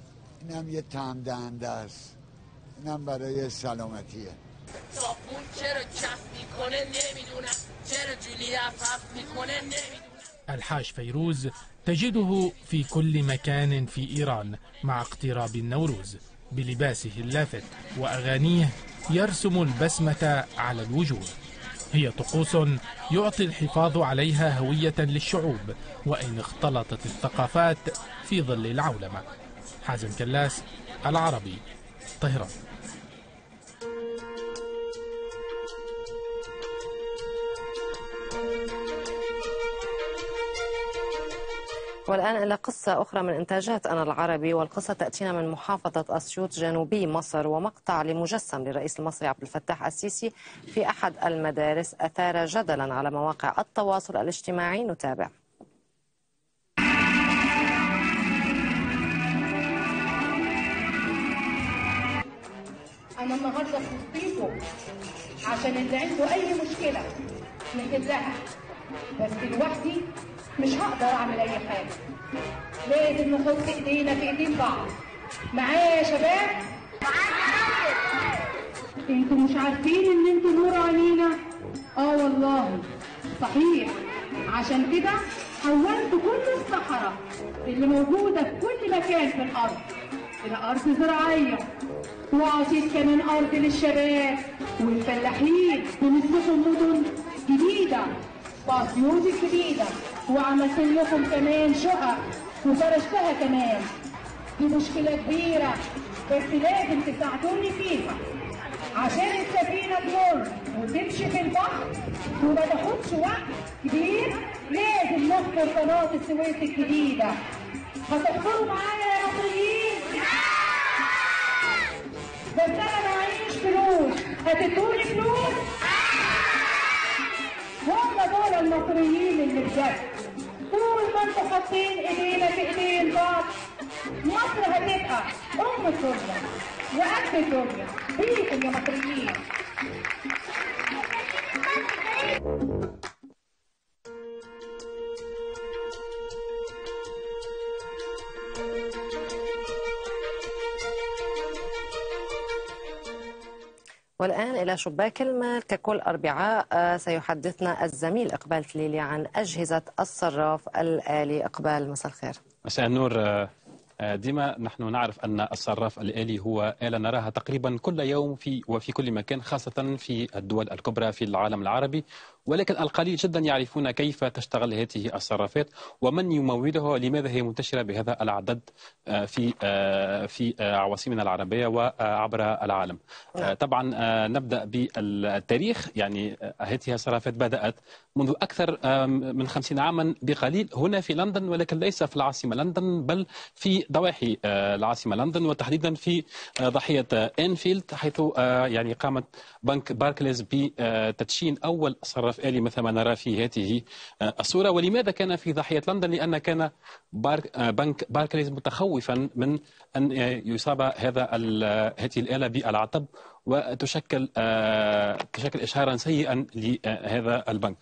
الحاج فيروز تجده في كل مكان في إيران مع اقتراب النوروز، بلباسه اللافت وأغانيه يرسم البسمة على الوجوه. هي طقوس يعطي الحفاظ عليها هوية للشعوب، وإن اختلطت الثقافات في ظل العولمة. حازم كلاس، العربي، طهران. والآن إلى قصة أخرى من إنتاجات أنا العربي، والقصة تأتينا من محافظة أسيوط جنوبي مصر، ومقطع لمجسم للرئيس المصري عبد الفتاح السيسي في أحد المدارس أثار جدلا على مواقع التواصل الاجتماعي. نتابع. أنا النهاردة في وسطيكم عشان اللي عنده أي مشكلة نحلها، بس لوحدي مش هقدر أعمل أي حاجة. لازم نحط إيدينا في إيدين بعض. معايا يا شباب؟ انتوا مش عارفين إن انتوا نور علينا؟ والله صحيح. عشان كده حولت كل الصحراء اللي موجودة في كل مكان في الأرض إلى أرض زراعية، وأعطيت كمان أرض للشباب والفلاحين، ونسيتهم مدن جديدة وأسيوط جديدة، وعملت لكم كمان شقق وفرشتها كمان. دي مشكلة كبيرة بس لازم تساعدوني فيها عشان السفينة تمر وتمشي في البحر وما تاخدش وقت كبير. لازم نحفر قناة السويس الجديدة. هتحفروا معايا يا مصريين؟ بس أنا معيش فلوس، هتدوني فلوس؟ هم دول المصريين اللي بجد. طول ما انتوا حاطين ايدينا في ايدين بعض مصر هتبقى ام الدنيا وقد الدنيا. بيكم يا مصريين. والآن إلى شباك المال. ككل أربعاء سيحدثنا الزميل إقبال فليلي عن أجهزة الصراف الآلي. إقبال، مساء الخير. مساء النور. ديما نحن نعرف أن الصراف الآلي هو آلة نراها تقريبا كل يوم وفي كل مكان، خاصة في الدول الكبرى في العالم العربي، ولكن القليل جدا يعرفون كيف تشتغل هذه الصرافات ومن يمولها، لماذا هي منتشرة بهذا العدد في عواصمنا العربية وعبر العالم. طبعا نبدأ بالتاريخ. يعني هذه الصرافات بدأت منذ أكثر من 50 عاما بقليل هنا في لندن، ولكن ليس في العاصمة لندن بل في ضواحي العاصمة لندن، وتحديدا في ضاحية إنفيلد، حيث يعني قامت بنك باركليز بتدشين أول صراف آلي مثل ما نرى في هذه الصورة. ولماذا كان في ضاحية لندن؟ لأن كان بنك باركليز متخوفا من أن يصاب هذه الآلة بالعطب وتشكل إشهارا سيئا لهذا البنك.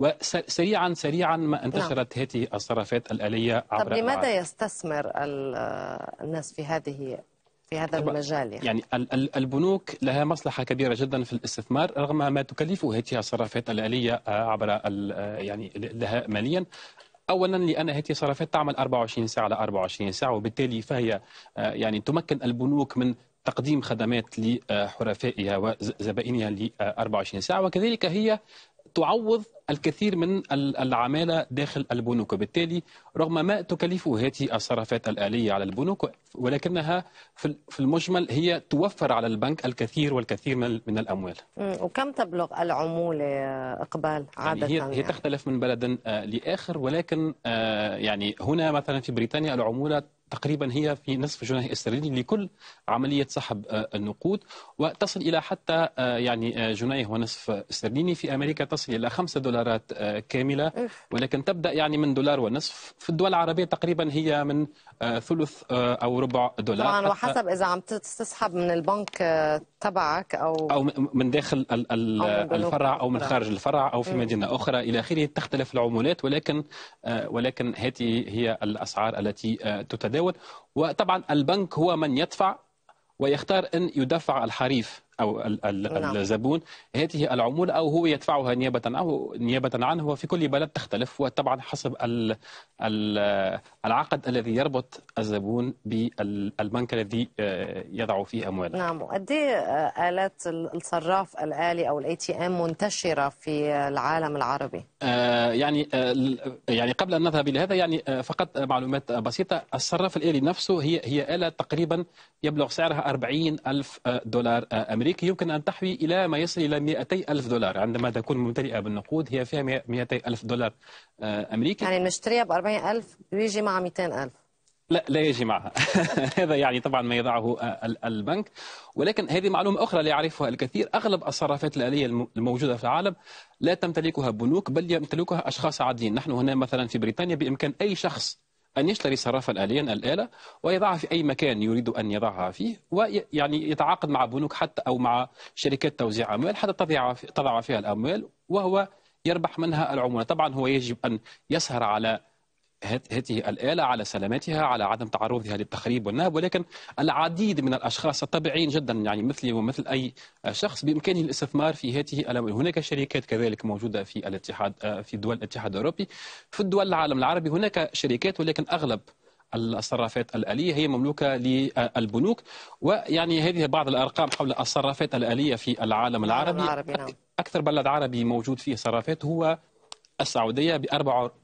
وسريعا ما انتشرت هذه الصرافات الآلية عبر طب لماذا يستثمر الناس في هذا المجال؟ يعني البنوك لها مصلحة كبيرة جدا في الاستثمار رغم ما تكلفه هذه الصرافات الآلية عبر يعني لها ماليا. اولا لان هذه الصرافات تعمل 24 ساعه على 24 ساعه، وبالتالي فهي يعني تمكن البنوك من تقديم خدمات لحرفائها وزبائنها ل 24 ساعه، وكذلك هي تعوض الكثير من العمالة داخل البنوك. وبالتالي رغم ما تكلفه هذه الصرافات الآلية على البنوك، ولكنها في المجمل هي توفر على البنك الكثير والكثير من الأموال. وكم تبلغ العمولة إقبال عادة؟ يعني هي تختلف من بلد لآخر، ولكن يعني هنا مثلا في بريطانيا العمولة تقريبا هي في نصف جنيه استرليني لكل عملية سحب النقود، وتصل إلى حتى يعني جنيه ونصف استرليني. في أمريكا تصل إلى $5 كاملة، ولكن تبدأ يعني من $1.50. في الدول العربية تقريبا هي من ثلث أو ربع دولار، طبعا وحسب إذا عم تسحب من البنك تبعك أو من داخل الفرع أو من خارج الفرع أو في مدينة أخرى إلى آخره. تختلف العمولات، ولكن هذه هي الأسعار التي تتداول. وطبعا البنك هو من يدفع ويختار أن يدفع الحريف أو الزبون هذه العمولة أو هو يدفعها نيابة عنه. وفي كل بلد تختلف، وطبعا حسب العقد الذي يربط الزبون بالبنك الذي يضع فيه أمواله. نعم. وقد ايه آلات الصراف الآلي أو الATM منتشرة في العالم العربي؟ يعني قبل أن نذهب إلى هذا يعني فقط معلومات بسيطة. الصراف الآلي نفسه هي آلة تقريبا يبلغ سعرها $40,000 أمريكي، يمكن أن تحوي إلى ما يصل إلى $200,000 عندما تكون ممتلئة بالنقود. هي فيها $200,000 أمريكي. يعني نشتريها ب40,000 ويجي معها 200,000؟ لا يجي معها. هذا يعني طبعا ما يضعه البنك. ولكن هذه معلومة أخرى لا يعرفها الكثير. أغلب الصرافات الآلية الموجودة في العالم لا تمتلكها بنوك بل يمتلكها أشخاص عاديين. نحن هنا مثلا في بريطانيا بإمكان أي شخص أن يشتري صرافة الآلة ويضعها في أي مكان يريد أن يضعها فيه، ويعني يتعاقد مع بنوك حتى أو مع شركات توزيع أموال حتى تضع فيها الأموال وهو يربح منها العمولة. طبعا هو يجب أن يسهر على هذه الآلة، على سلامتها، على عدم تعرضها للتخريب والنهب، ولكن العديد من الأشخاص الطبيعيين جدا يعني مثلي ومثل أي شخص بإمكانه الاستثمار في هذه الأموال. هناك شركات كذلك موجودة في الاتحاد، في دول الاتحاد الأوروبي، في الدول العالم العربي هناك شركات، ولكن أغلب الصرافات الآلية هي مملوكة للبنوك. ويعني هذه بعض الأرقام حول الصرافات الآلية في العالم العربي. نعم. أكثر بلد عربي موجود فيه صرافات هو السعودية ب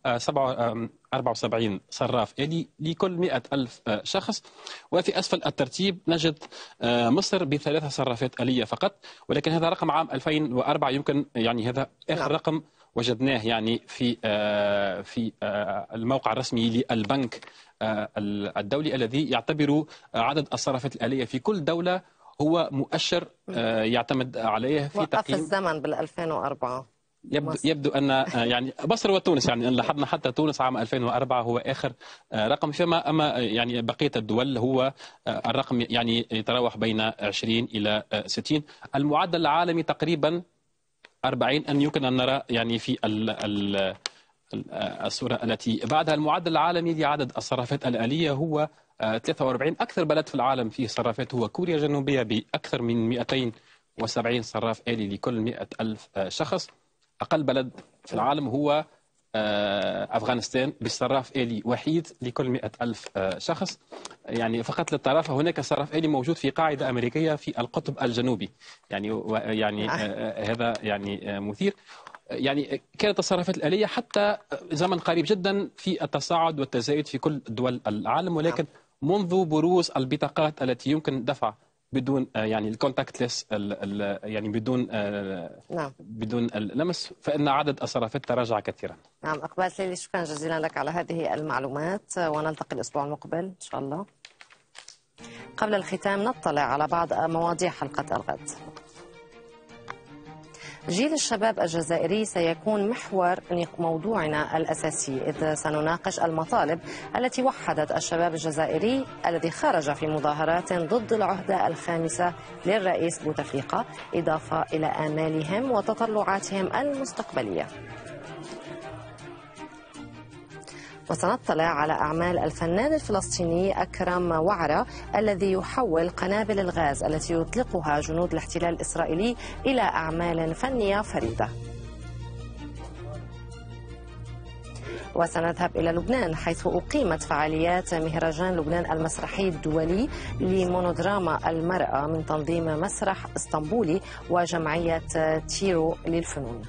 74 صراف آلي لكل 100,000 شخص. وفي أسفل الترتيب نجد مصر ب3 صرافات آلية فقط، ولكن هذا رقم عام 2004 يمكن يعني هذا آخر رقم وجدناه يعني في الموقع الرسمي للبنك الدولي الذي يعتبر عدد الصرافات الآلية في كل دولة هو مؤشر يعتمد عليه في وقف تقييم الزمن بال 2004. يبدو أن يعني مصر وتونس يعني لاحظنا حتى تونس عام 2004 هو آخر رقم، فيما أما يعني بقية الدول هو الرقم يعني يتراوح بين 20 إلى 60. المعدل العالمي تقريبا 40 أن يمكن أن نرى يعني في الصورة التي بعدها. المعدل العالمي لعدد الصرافات الآلية هو 43. أكثر بلد في العالم فيه صرافات هو كوريا الجنوبية بأكثر من 270 صراف آلي لكل 100,000 شخص. أقل بلد في العالم هو أفغانستان بصراف آلي وحيد لكل 100,000 شخص. يعني فقط للطرافة هناك صراف آلي موجود في قاعدة أمريكية في القطب الجنوبي، يعني هذا يعني مثير. يعني كانت الصرافات الآلية حتى زمن قريب جدا في التصاعد والتزايد في كل دول العالم، ولكن منذ بروز البطاقات التي يمكن دفع بدون يعني الكونتاكتلس يعني بدون اللمس، فإن عدد الصرافات تراجع كثيرا. نعم أقبال سليلي، شكرا جزيلا لك على هذه المعلومات، ونلتقي الأسبوع المقبل إن شاء الله. قبل الختام نطلع على بعض مواضيع حلقة الغد. جيل الشباب الجزائري سيكون محور موضوعنا الأساسي، إذ سنناقش المطالب التي وحدت الشباب الجزائري الذي خرج في مظاهرات ضد العهدة الخامسة للرئيس بوتفليقة، إضافة إلى آمالهم وتطلعاتهم المستقبلية. وسنطلع على أعمال الفنان الفلسطيني أكرم وعرة الذي يحول قنابل الغاز التي يطلقها جنود الاحتلال الإسرائيلي إلى أعمال فنية فريدة. وسنذهب إلى لبنان حيث أقيمت فعاليات مهرجان لبنان المسرحي الدولي لمونودراما المرأة من تنظيم مسرح اسطنبولي وجمعية تيرو للفنون.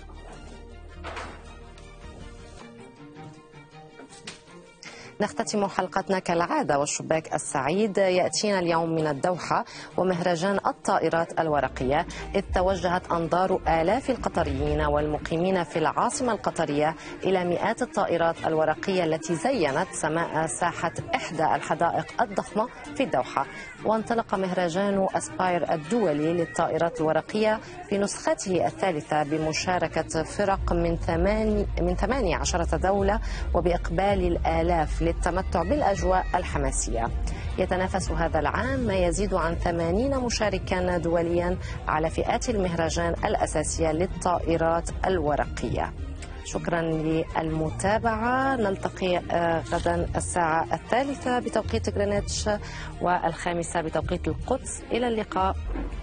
نختتم حلقتنا كالعادة والشباك السعيد يأتينا اليوم من الدوحة ومهرجان الطائرات الورقية، إذ توجهت أنظار آلاف القطريين والمقيمين في العاصمة القطرية إلى مئات الطائرات الورقية التي زينت سماء ساحة إحدى الحدائق الضخمة في الدوحة. وانطلق مهرجان أسباير الدولي للطائرات الورقية في نسخته الثالثة بمشاركة فرق من 18 دولة وبإقبال الآلاف للتمتع بالأجواء الحماسية. يتنافس هذا العام ما يزيد عن 80 مشاركا دوليا على فئات المهرجان الأساسية للطائرات الورقية. شكرا للمتابعة، نلتقي غدا الساعة 3 بتوقيت غرينتش و5 بتوقيت القدس. إلى اللقاء.